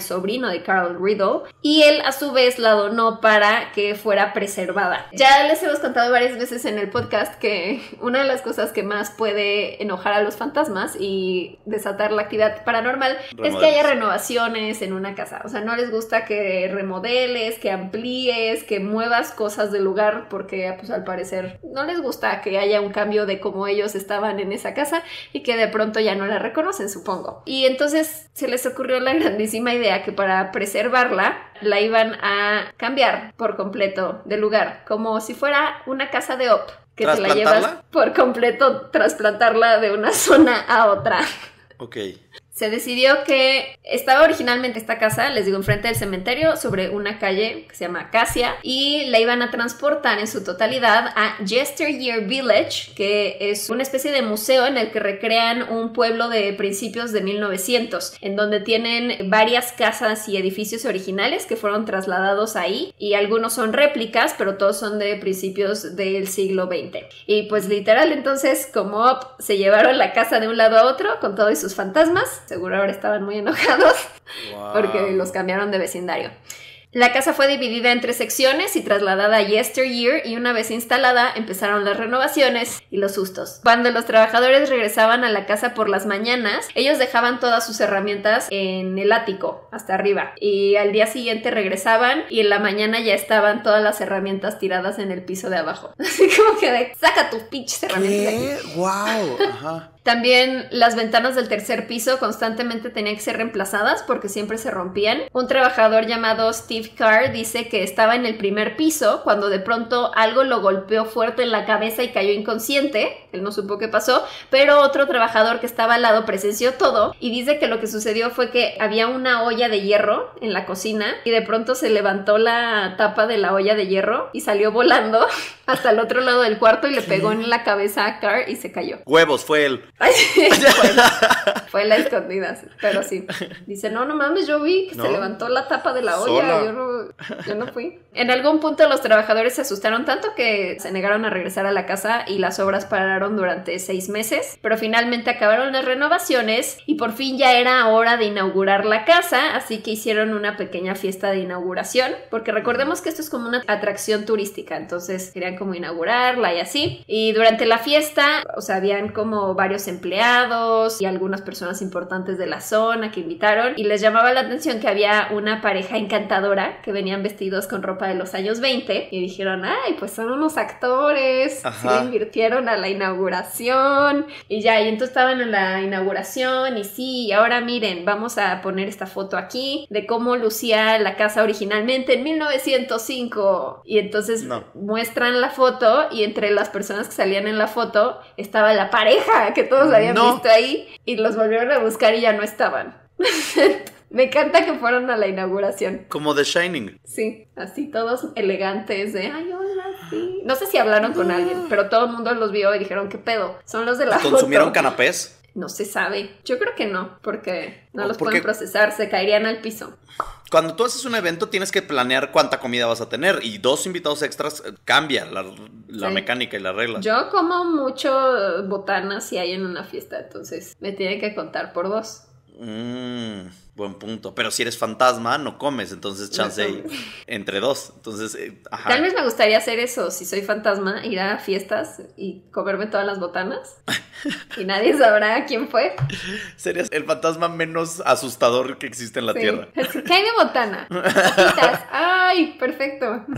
sobrino de Carl Riddle, y él a su vez la donó para que fuera preservada. Ya les hemos contado varias veces en el podcast que una de las cosas que más puede enojar a los fantasmas y desatar la actividad paranormal Remodeles. es que haya renovaciones en una casa. O sea, no les gusta que remodeles, que amplíes, que muevas cosas del lugar, porque pues al parecer no les gusta que haya un cambio de cómo ellos estaban en esa casa y que de pronto ya no la reconocen, supongo. Y entonces se les ocurrió la grandísima idea que para preservarla la iban a cambiar por completo de lugar, como si fuera una casa de Op, que te la llevas por completo, trasplantarla de una zona a otra. Ok. Se decidió que estaba originalmente esta casa, les digo, enfrente del cementerio, sobre una calle que se llama Acacia, y la iban a transportar en su totalidad a Yesteryear Village, que es una especie de museo en el que recrean un pueblo de principios de mil novecientos, en donde tienen varias casas y edificios originales que fueron trasladados ahí, y algunos son réplicas, pero todos son de principios del siglo veinte. Y pues literal, entonces, como Op, se llevaron la casa de un lado a otro con todos sus fantasmas. Seguro ahora estaban muy enojados wow. porque los cambiaron de vecindario. La casa fue dividida en tres secciones y trasladada a Yesteryear, y una vez instalada empezaron las renovaciones y los sustos. Cuando los trabajadores regresaban a la casa por las mañanas, ellos dejaban todas sus herramientas en el ático, hasta arriba, y al día siguiente regresaban y en la mañana ya estaban todas las herramientas tiradas en el piso de abajo. Así como que de, saca tus pinches herramientas. ¿Qué? ¡Wow! Ajá. También las ventanas del tercer piso constantemente tenían que ser reemplazadas porque siempre se rompían. Un trabajador llamado Steve Carr dice que estaba en el primer piso cuando de pronto algo lo golpeó fuerte en la cabeza y cayó inconsciente. Él no supo qué pasó, pero otro trabajador que estaba al lado presenció todo y dice que lo que sucedió fue que había una olla de hierro en la cocina y de pronto se levantó la tapa de la olla de hierro y salió volando hasta el otro lado del cuarto y le pegó en la cabeza a Carr y se cayó. Huevos, fue él. fue, fue la escondida, pero sí. Dice, no, no mames, yo vi que ¿No? se levantó la tapa de la olla, yo no, yo no fui. En algún punto los trabajadores se asustaron tanto que se negaron a regresar a la casa y las obras pararon durante seis meses, pero finalmente acabaron las renovaciones y por fin ya era hora de inaugurar la casa, así que hicieron una pequeña fiesta de inauguración, porque recordemos que esto es como una atracción turística, entonces querían como inaugurarla y así, y durante la fiesta, o sea, habían como varios empleados y algunas personas importantes de la zona que invitaron, y les llamaba la atención que había una pareja encantadora que venían vestidos con ropa de los años veinte y dijeron, ay, pues son unos actores, sí le invirtieron a la inauguración y ya, y entonces estaban en la inauguración y sí, ahora miren, vamos a poner esta foto aquí de cómo lucía la casa originalmente en mil novecientos cinco, y entonces no. muestran la foto y entre las personas que salían en la foto estaba la pareja que todos habían no. visto ahí y los volvieron a buscar y ya no estaban. Me encanta que fueron a la inauguración. Como The Shining. Sí, así todos elegantes de, ay, hola, sí. No sé si hablaron con alguien, pero todo el mundo los vio y dijeron, ¿qué pedo? Son los de la foto. ¿Consumieron canapés? No se sabe. Yo creo que no, porque no los porque... pueden procesar, se caerían al piso. Cuando tú haces un evento tienes que planear cuánta comida vas a tener y dos invitados extras cambia la, la sí. mecánica y las reglas. Yo como mucho botanas si hay en una fiesta, entonces me tienen que contar por dos. Mmm, buen punto. Pero si eres fantasma, no comes, entonces chance no entre dos. Entonces, eh, ajá. Tal vez me gustaría hacer eso, si soy fantasma, ir a fiestas y comerme todas las botanas. Y nadie sabrá quién fue. Serías el fantasma menos asustador que existe en la sí. Tierra. ¿Qué hay de botana? Botitas. Ay, perfecto.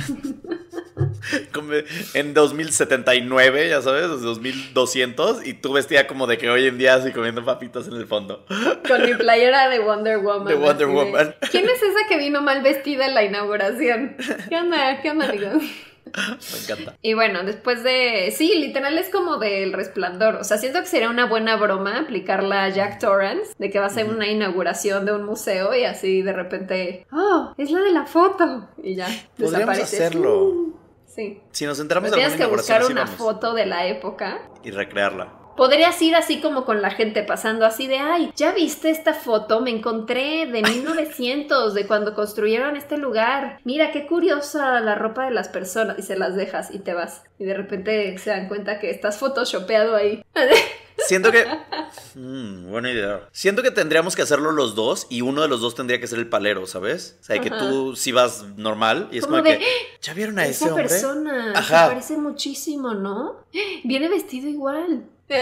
En dos mil setenta y nueve, ya sabes, dos mil doscientos, y tú vestida como de que hoy en día así comiendo papitas en el fondo. Con mi playera de Wonder Woman. De Wonder Woman. De, ¿quién es esa que vino mal vestida en la inauguración? ¿Qué onda? ¿Qué onda, amigos? Me encanta. Y bueno, después de... Sí, literal es como del Resplandor. O sea, siento que sería una buena broma aplicarla a Jack Torrance, de que va a ser uh-huh. una inauguración de un museo y así de repente... ¡Oh! Es la de la foto. Y ya, podríamos desaparece. hacerlo. Uh, sí. Si nos enteramos de alguna inauguración, tienes que buscar una foto de la época y recrearla. Podrías ir así como con la gente pasando así de, ay, ¿ya viste esta foto? Me encontré de mil novecientos, de cuando construyeron este lugar. Mira, qué curiosa la ropa de las personas. Y se las dejas y te vas. Y de repente se dan cuenta que estás photoshopeado ahí. Siento que... Mm, buena idea. Siento que tendríamos que hacerlo los dos y uno de los dos tendría que ser el palero, ¿sabes? O sea, Ajá. que tú sí vas normal y es como, como de, que... ¿Ya vieron a ese hombre? Esa persona Ajá. se parece muchísimo, ¿no? Viene vestido igual.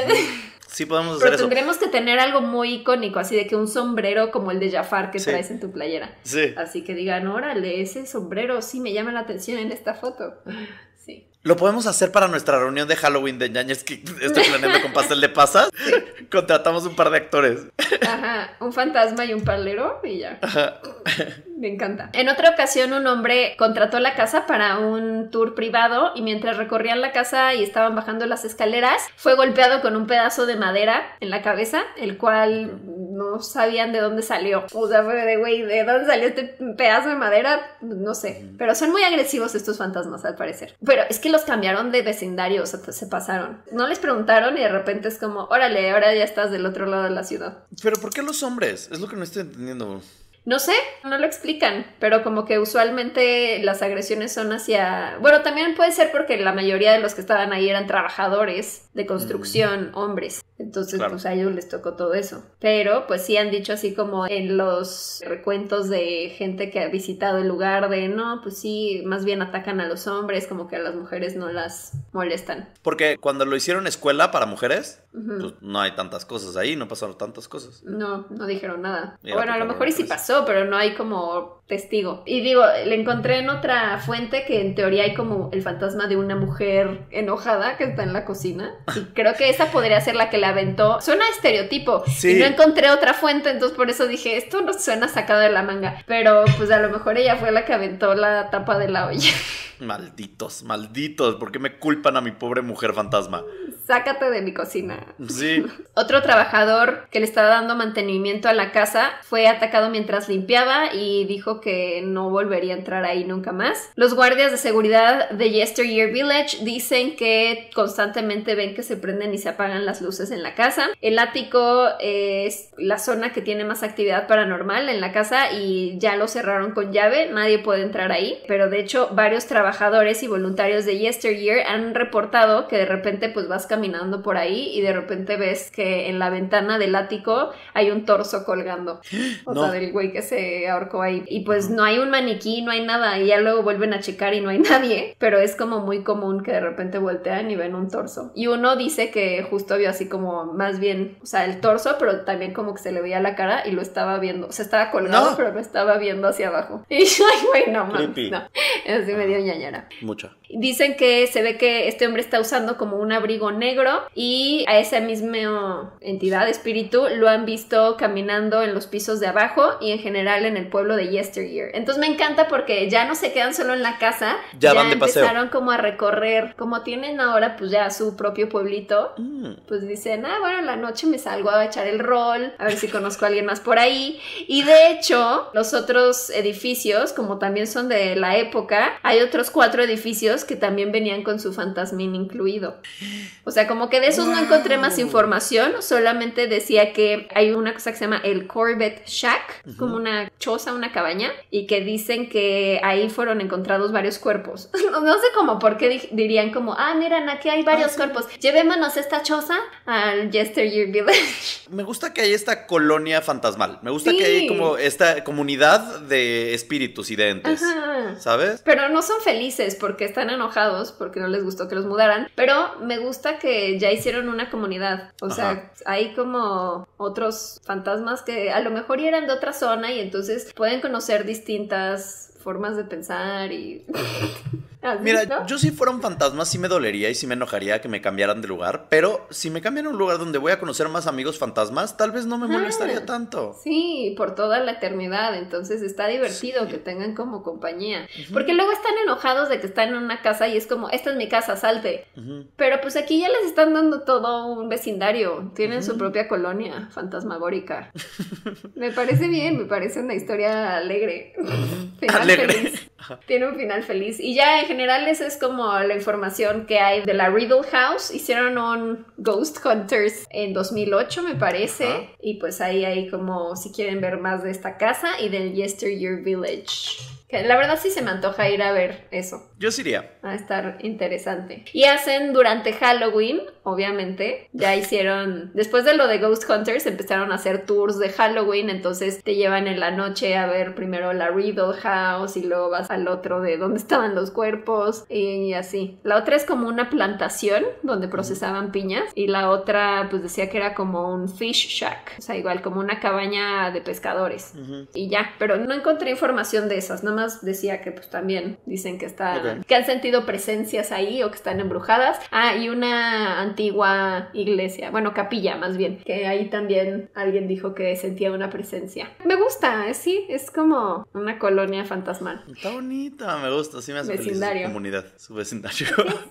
Sí podemos hacer Pero eso. Tendremos que tener algo muy icónico, así de que un sombrero como el de Jafar que sí. traes en tu playera. Sí. Así que digan, órale, ese sombrero sí me llama la atención en esta foto. Sí. Lo podemos hacer para nuestra reunión de Halloween de ñañez que estoy planeando con pastel de pasas. Sí. Contratamos un par de actores. Ajá, un fantasma y un palero y ya. Ajá. Me encanta. En otra ocasión un hombre contrató la casa para un tour privado y mientras recorrían la casa y estaban bajando las escaleras, fue golpeado con un pedazo de madera en la cabeza, el cual no sabían de dónde salió. O sea, fue de, güey, ¿de dónde salió este pedazo de madera? No sé. Pero son muy agresivos estos fantasmas, al parecer. Pero es que los cambiaron de vecindario, o sea, se pasaron. No les preguntaron y de repente es como, órale, ahora ya estás del otro lado de la ciudad. ¿Pero por qué los hombres? Es lo que no estoy entendiendo. No sé, no lo explican, pero como que usualmente las agresiones son hacia... Bueno, también puede ser porque la mayoría de los que estaban ahí eran trabajadores de construcción, mm. hombres. Entonces, claro. pues a ellos les tocó todo eso. Pero, pues sí han dicho así como en los recuentos de gente que ha visitado el lugar de, no, pues sí, más bien atacan a los hombres, como que a las mujeres no las molestan. Porque cuando lo hicieron escuela para mujeres, uh-huh. pues no hay tantas cosas ahí, no pasaron tantas cosas. No, no dijeron nada. Y bueno, a lo mejor y sí pasó, pero no hay como testigo. Y digo, le encontré en otra fuente que en teoría hay como el fantasma de una mujer enojada que está en la cocina. Y creo que esa podría ser la que la aventó. Suena a estereotipo. Sí. Y no encontré otra fuente, entonces por eso dije, esto no suena sacado de la manga. Pero pues a lo mejor ella fue la que aventó la tapa de la olla. Malditos, malditos. ¿Por qué me culpan a mi pobre mujer fantasma? Sácate de mi cocina. Sí. Otro trabajador que le estaba dando mantenimiento a la casa fue atacado mientras limpiaba y dijo que no volvería a entrar ahí nunca más. Los guardias de seguridad de Yesteryear Village dicen que constantemente ven que se prenden y se apagan las luces en la casa. El ático es la zona que tiene más actividad paranormal en la casa y ya lo cerraron con llave. Nadie puede entrar ahí. Pero de hecho, varios trabajadores y voluntarios de Yesteryear han reportado que de repente pues vas caminando por ahí y de repente ves que en la ventana del ático hay un torso colgando. O no. sea, del güey que se ahorcó ahí. Y pues no hay un maniquí, no hay nada. Y ya luego vuelven a checar y no hay nadie. Pero es como muy común que de repente voltean y ven un torso. Y uno dice que justo vio así como más bien, o sea, el torso, pero también como que se le veía la cara y lo estaba viendo. O sea, estaba colgado, no. pero lo estaba viendo hacia abajo. Y yo, ay, güey, no mames. No. Eso sí me dio ñañara. Mucho. Dicen que se ve que este hombre está usando como un abrigo negro y a esa misma entidad, espíritu, lo han visto caminando en los pisos de abajo y en general en el pueblo de Yesteryear. Entonces me encanta porque ya no se quedan solo en la casa, ya, ya van de empezaron paseo. como a recorrer, como tienen ahora pues ya su propio pueblito, mm. pues dicen, ah bueno, en la noche me salgo a echar el rol, a ver si conozco a alguien más por ahí. Y de hecho, los otros edificios, como también son de la época, hay otros cuatro edificios que también venían con su fantasmín incluido. O sea, como que de esos wow. no encontré más información, solamente decía que hay una cosa que se llama el Corbett Shack, uh-huh. como una choza, una cabaña, y que dicen que ahí fueron encontrados varios cuerpos. No sé cómo, por qué di- dirían como, ah, miren, aquí hay varios ah, sí. cuerpos, llevémonos esta choza al Yesteryear Village. Me gusta que hay esta colonia fantasmal, me gusta sí. que hay como esta comunidad de espíritus y de entes, Ajá. ¿sabes? Pero no son felices porque están enojados, porque no les gustó que los mudaran, pero me gusta que ya hicieron una comunidad, o Ajá. sea, hay como otros fantasmas que a lo mejor eran de otra zona y entonces pueden conocer distintas formas de pensar y... Mira, ¿no? Yo si fuera un fantasma sí me dolería y sí me enojaría que me cambiaran de lugar, pero si me cambian a un lugar donde voy a conocer más amigos fantasmas, tal vez no me molestaría ah, tanto. Sí, por toda la eternidad, entonces está divertido sí. que tengan como compañía, uh-huh. porque luego están enojados de que están en una casa y es como, esta es mi casa, salte, uh-huh. pero pues aquí ya les están dando todo un vecindario, tienen uh-huh. su propia colonia fantasmagórica. Me parece bien, me parece una historia alegre. Uh-huh. Alegre. Feliz. Tiene un final feliz. Y ya en general esa es como la información que hay de la Riddle House. Hicieron un Ghost Hunters en dos mil ocho, me parece. Ajá. Y pues ahí hay como si quieren ver más de esta casa y del Yesteryear Village. Que la verdad sí se me antoja ir a ver eso. Yo sí iría. Va a estar interesante. Y hacen durante Halloween, obviamente. Ya hicieron, después de lo de Ghost Hunters, empezaron a hacer tours de Halloween. Entonces te llevan en la noche a ver primero la Riddle House y luego vas al otro de donde estaban los cuerpos y así. La otra es como una plantación donde procesaban piñas. Y la otra pues decía que era como un fish shack. O sea, igual como una cabaña de pescadores. Uh-huh. Y ya, pero no encontré información de esas, ¿no? Más decía que pues también dicen que está, okay. que han sentido presencias ahí o que están embrujadas. Ah, y una antigua iglesia, bueno, capilla más bien, que ahí también alguien dijo que sentía una presencia. Me gusta, sí, es como una colonia fantasmal. Está bonita, me gusta, sí me hace vecindario. Feliz su comunidad, su vecindario.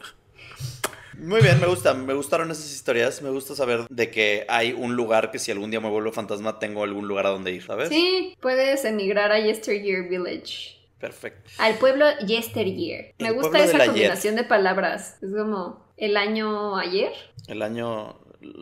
Muy bien, me gusta, me gustaron esas historias, me gusta saber de que hay un lugar que si algún día me vuelvo fantasma tengo algún lugar a donde ir, ¿sabes? Sí, puedes emigrar a Yesteryear Village. Perfecto. Al pueblo Yesteryear. Me el gusta esa combinación ayer. De palabras, es como el año ayer. El año...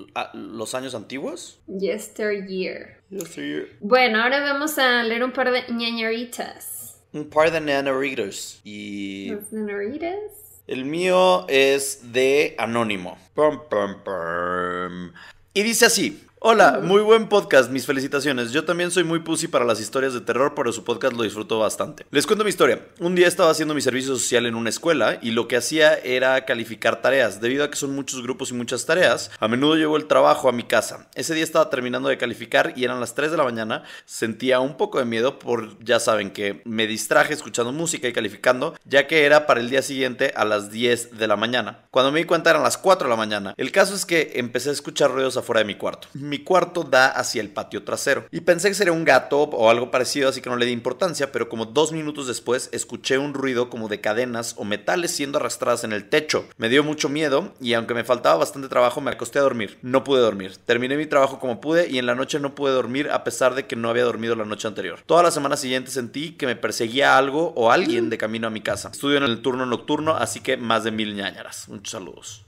¿Los años antiguos? Yesteryear. Yesteryear. Bueno, ahora vamos a leer un par de ñañaritas. Un par de ñañaritas. Y... ¿Los ñañaritas? El mío es de Anónimo. Pum, pum, pum. Y dice así. Hola, muy buen podcast, mis felicitaciones. Yo también soy muy pussy para las historias de terror, pero su podcast lo disfruto bastante. Les cuento mi historia. Un día estaba haciendo mi servicio social en una escuela y lo que hacía era calificar tareas. Debido a que son muchos grupos y muchas tareas, a menudo llevo el trabajo a mi casa. Ese día estaba terminando de calificar y eran las tres de la mañana. Sentía un poco de miedo por, ya saben, que me distraje escuchando música y calificando, ya que era para el día siguiente a las diez de la mañana. Cuando me di cuenta eran las cuatro de la mañana. El caso es que empecé a escuchar ruidos afuera de mi cuarto. Mi cuarto da hacia el patio trasero y pensé que sería un gato o algo parecido, así que no le di importancia, pero como dos minutos después escuché un ruido como de cadenas o metales siendo arrastradas en el techo. Me dio mucho miedo y aunque me faltaba bastante trabajo me acosté a dormir. No pude dormir. Terminé mi trabajo como pude y en la noche no pude dormir a pesar de que no había dormido la noche anterior. Toda la semana siguiente sentí que me perseguía algo o alguien de camino a mi casa. Estudio en el turno nocturno, así que más de mil ñañaras. Muchos saludos.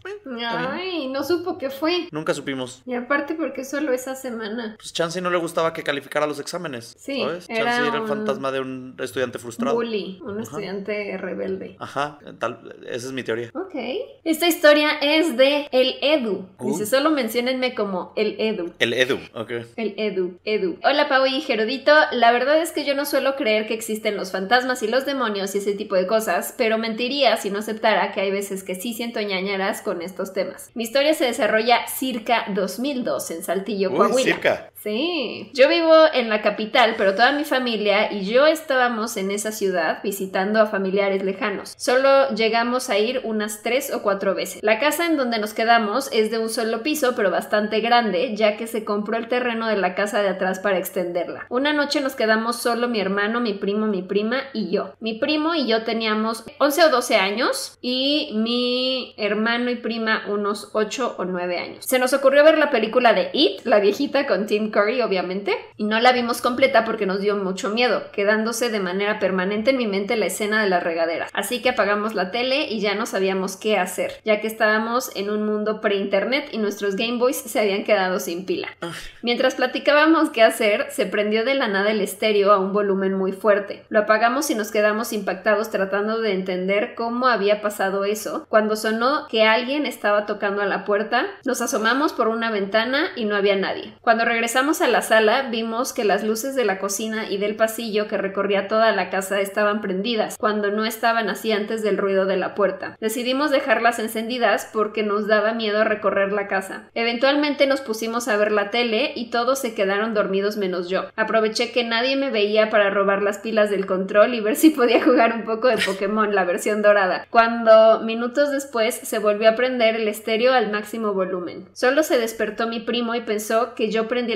Ay, no supo qué fue. Nunca supimos. Y aparte porque solo esa semana. Pues Chansey no le gustaba que calificara los exámenes. Sí, ¿sabes? era Chansey era el un fantasma de un estudiante frustrado. Bully, un Ajá. estudiante rebelde. Ajá, tal, esa es mi teoría. Ok. Esta historia es de El Edu. Uh. Dice, solo menciónenme como El Edu. El Edu, ok. El Edu, Edu. Hola Pau y Gerudito. La verdad es que yo no suelo creer que existen los fantasmas y los demonios y ese tipo de cosas, pero mentiría si no aceptara que hay veces que sí siento ñañaras con estos temas. Mi historia se desarrolla circa dos mil dos en Saltillo, Uy, Coahuila. circa. Sí. Yo vivo en la capital, pero toda mi familia y yo estábamos en esa ciudad visitando a familiares lejanos. Solo llegamos a ir unas tres o cuatro veces. La casa en donde nos quedamos es de un solo piso, pero bastante grande, ya que se compró el terreno de la casa de atrás para extenderla. Una noche nos quedamos solo mi hermano, mi primo, mi prima y yo. Mi primo y yo teníamos once o doce años y mi hermano y prima unos ocho o nueve años. Se nos ocurrió ver la película de It, la viejita con Tim Curry, obviamente, y no la vimos completa porque nos dio mucho miedo, quedándose de manera permanente en mi mente la escena de las regaderas. Así que apagamos la tele y ya no sabíamos qué hacer, ya que estábamos en un mundo pre-internet y nuestros Game Boys se habían quedado sin pila. Mientras platicábamos qué hacer, se prendió de la nada el estéreo a un volumen muy fuerte. Lo apagamos y nos quedamos impactados tratando de entender cómo había pasado eso. Cuando sonó que alguien estaba tocando a la puerta, nos asomamos por una ventana y no había nadie. Cuando regresamos a la sala, vimos que las luces de la cocina y del pasillo que recorría toda la casa estaban prendidas, cuando no estaban así antes del ruido de la puerta. Decidimos dejarlas encendidas porque nos daba miedo recorrer la casa. Eventualmente nos pusimos a ver la tele y todos se quedaron dormidos menos yo. Aproveché que nadie me veía para robar las pilas del control y ver si podía jugar un poco de Pokémon, la versión dorada. Cuando minutos después se volvió a prender el estéreo al máximo volumen. Solo se despertó mi primo y pensó que yo prendí el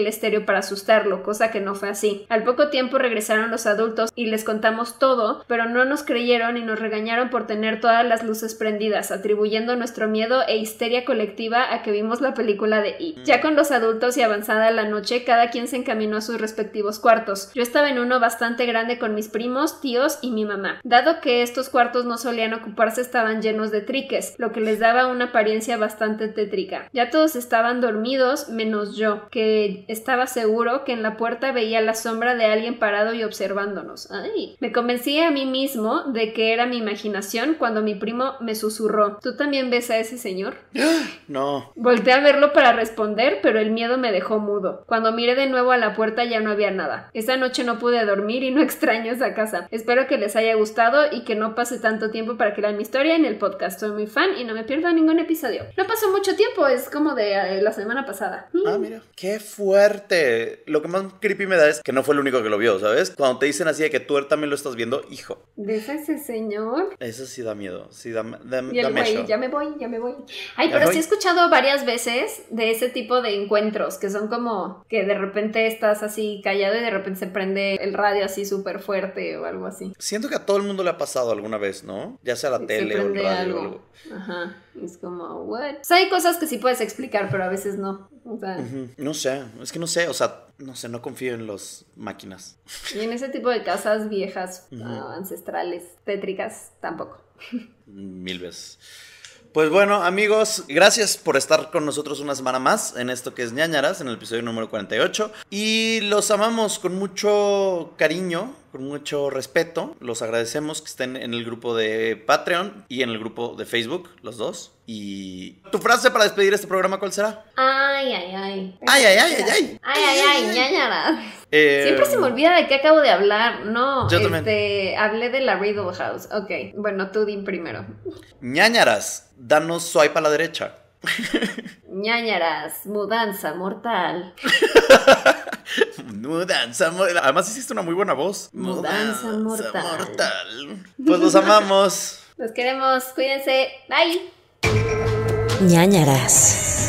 estéreo para asustarlo, cosa que no fue así. Al poco tiempo regresaron los adultos y les contamos todo, pero no nos creyeron y nos regañaron por tener todas las luces prendidas, atribuyendo nuestro miedo e histeria colectiva a que vimos la película de It. Ya con los adultos y avanzada la noche, cada quien se encaminó a sus respectivos cuartos. Yo estaba en uno bastante grande con mis primos, tíos y mi mamá. Dado que estos cuartos no solían ocuparse, estaban llenos de triques, lo que les daba una apariencia bastante tétrica. Ya todos estaban dormidos, menos yo, que estaba seguro que en la puerta veía la sombra de alguien parado y observándonos. Ay. Me convencí a mí mismo de que era mi imaginación cuando mi primo me susurró: ¿tú también ves a ese señor? No. Volté a verlo para responder, pero el miedo me dejó mudo. Cuando miré de nuevo a la puerta ya no había nada. Esa noche no pude dormir y no extraño esa casa. Espero que les haya gustado y que no pase tanto tiempo para que lean mi historia en el podcast. Soy muy fan y no me pierdo ningún episodio. No pasó mucho tiempo, es como de eh, la semana pasada. Ah, mira. ¡Qué fuerte! Lo que más creepy me da es que no fue el único que lo vio, ¿sabes? Cuando te dicen así de que tú también lo estás viendo, hijo. ¿Ves a ese señor? Eso sí da miedo. Sí da, da, y el da güey, mecho. ya me voy, ya me voy. Ay, ¿Ya pero voy? sí he escuchado varias veces de ese tipo de encuentros que son como que de repente estás así callado y de repente se prende el radio así súper fuerte o algo así. Siento que a todo el mundo le ha pasado alguna vez, ¿no? Ya sea la Se tele o el prende radio algo. o algo. Ajá, es como, what? O sea, hay cosas que sí puedes explicar, pero a veces no. O sea, Ujú. No sé, es que no sé, o sea, no sé, no confío en las máquinas. y en ese tipo de casas viejas, Ujú. uh, ancestrales, tétricas, tampoco. Mil veces. Pues bueno, amigos, gracias por estar con nosotros una semana más en esto que es Ñañaras, en el episodio número cuarenta y ocho. Y los amamos con mucho cariño, con mucho respeto. Los agradecemos que estén en el grupo de Patreon y en el grupo de Facebook, los dos. Y tu frase para despedir este programa, ¿cuál será? Ay, ay, ay. Ay, ay, ay, ay, ay. Ay, ay, ay, ñañaras. Eh, Siempre se me olvida de qué acabo de hablar. No, Yo este, también. hablé de la Riddle House. Ok, bueno, tú di primero. Ñañaras, danos swipe a la derecha. Ñañaras, mudanza mortal. Mudanza mortal. Además hiciste una muy buena voz. Mudanza mortal. mortal. Pues los amamos. Los queremos, cuídense. Bye. Ñañaras.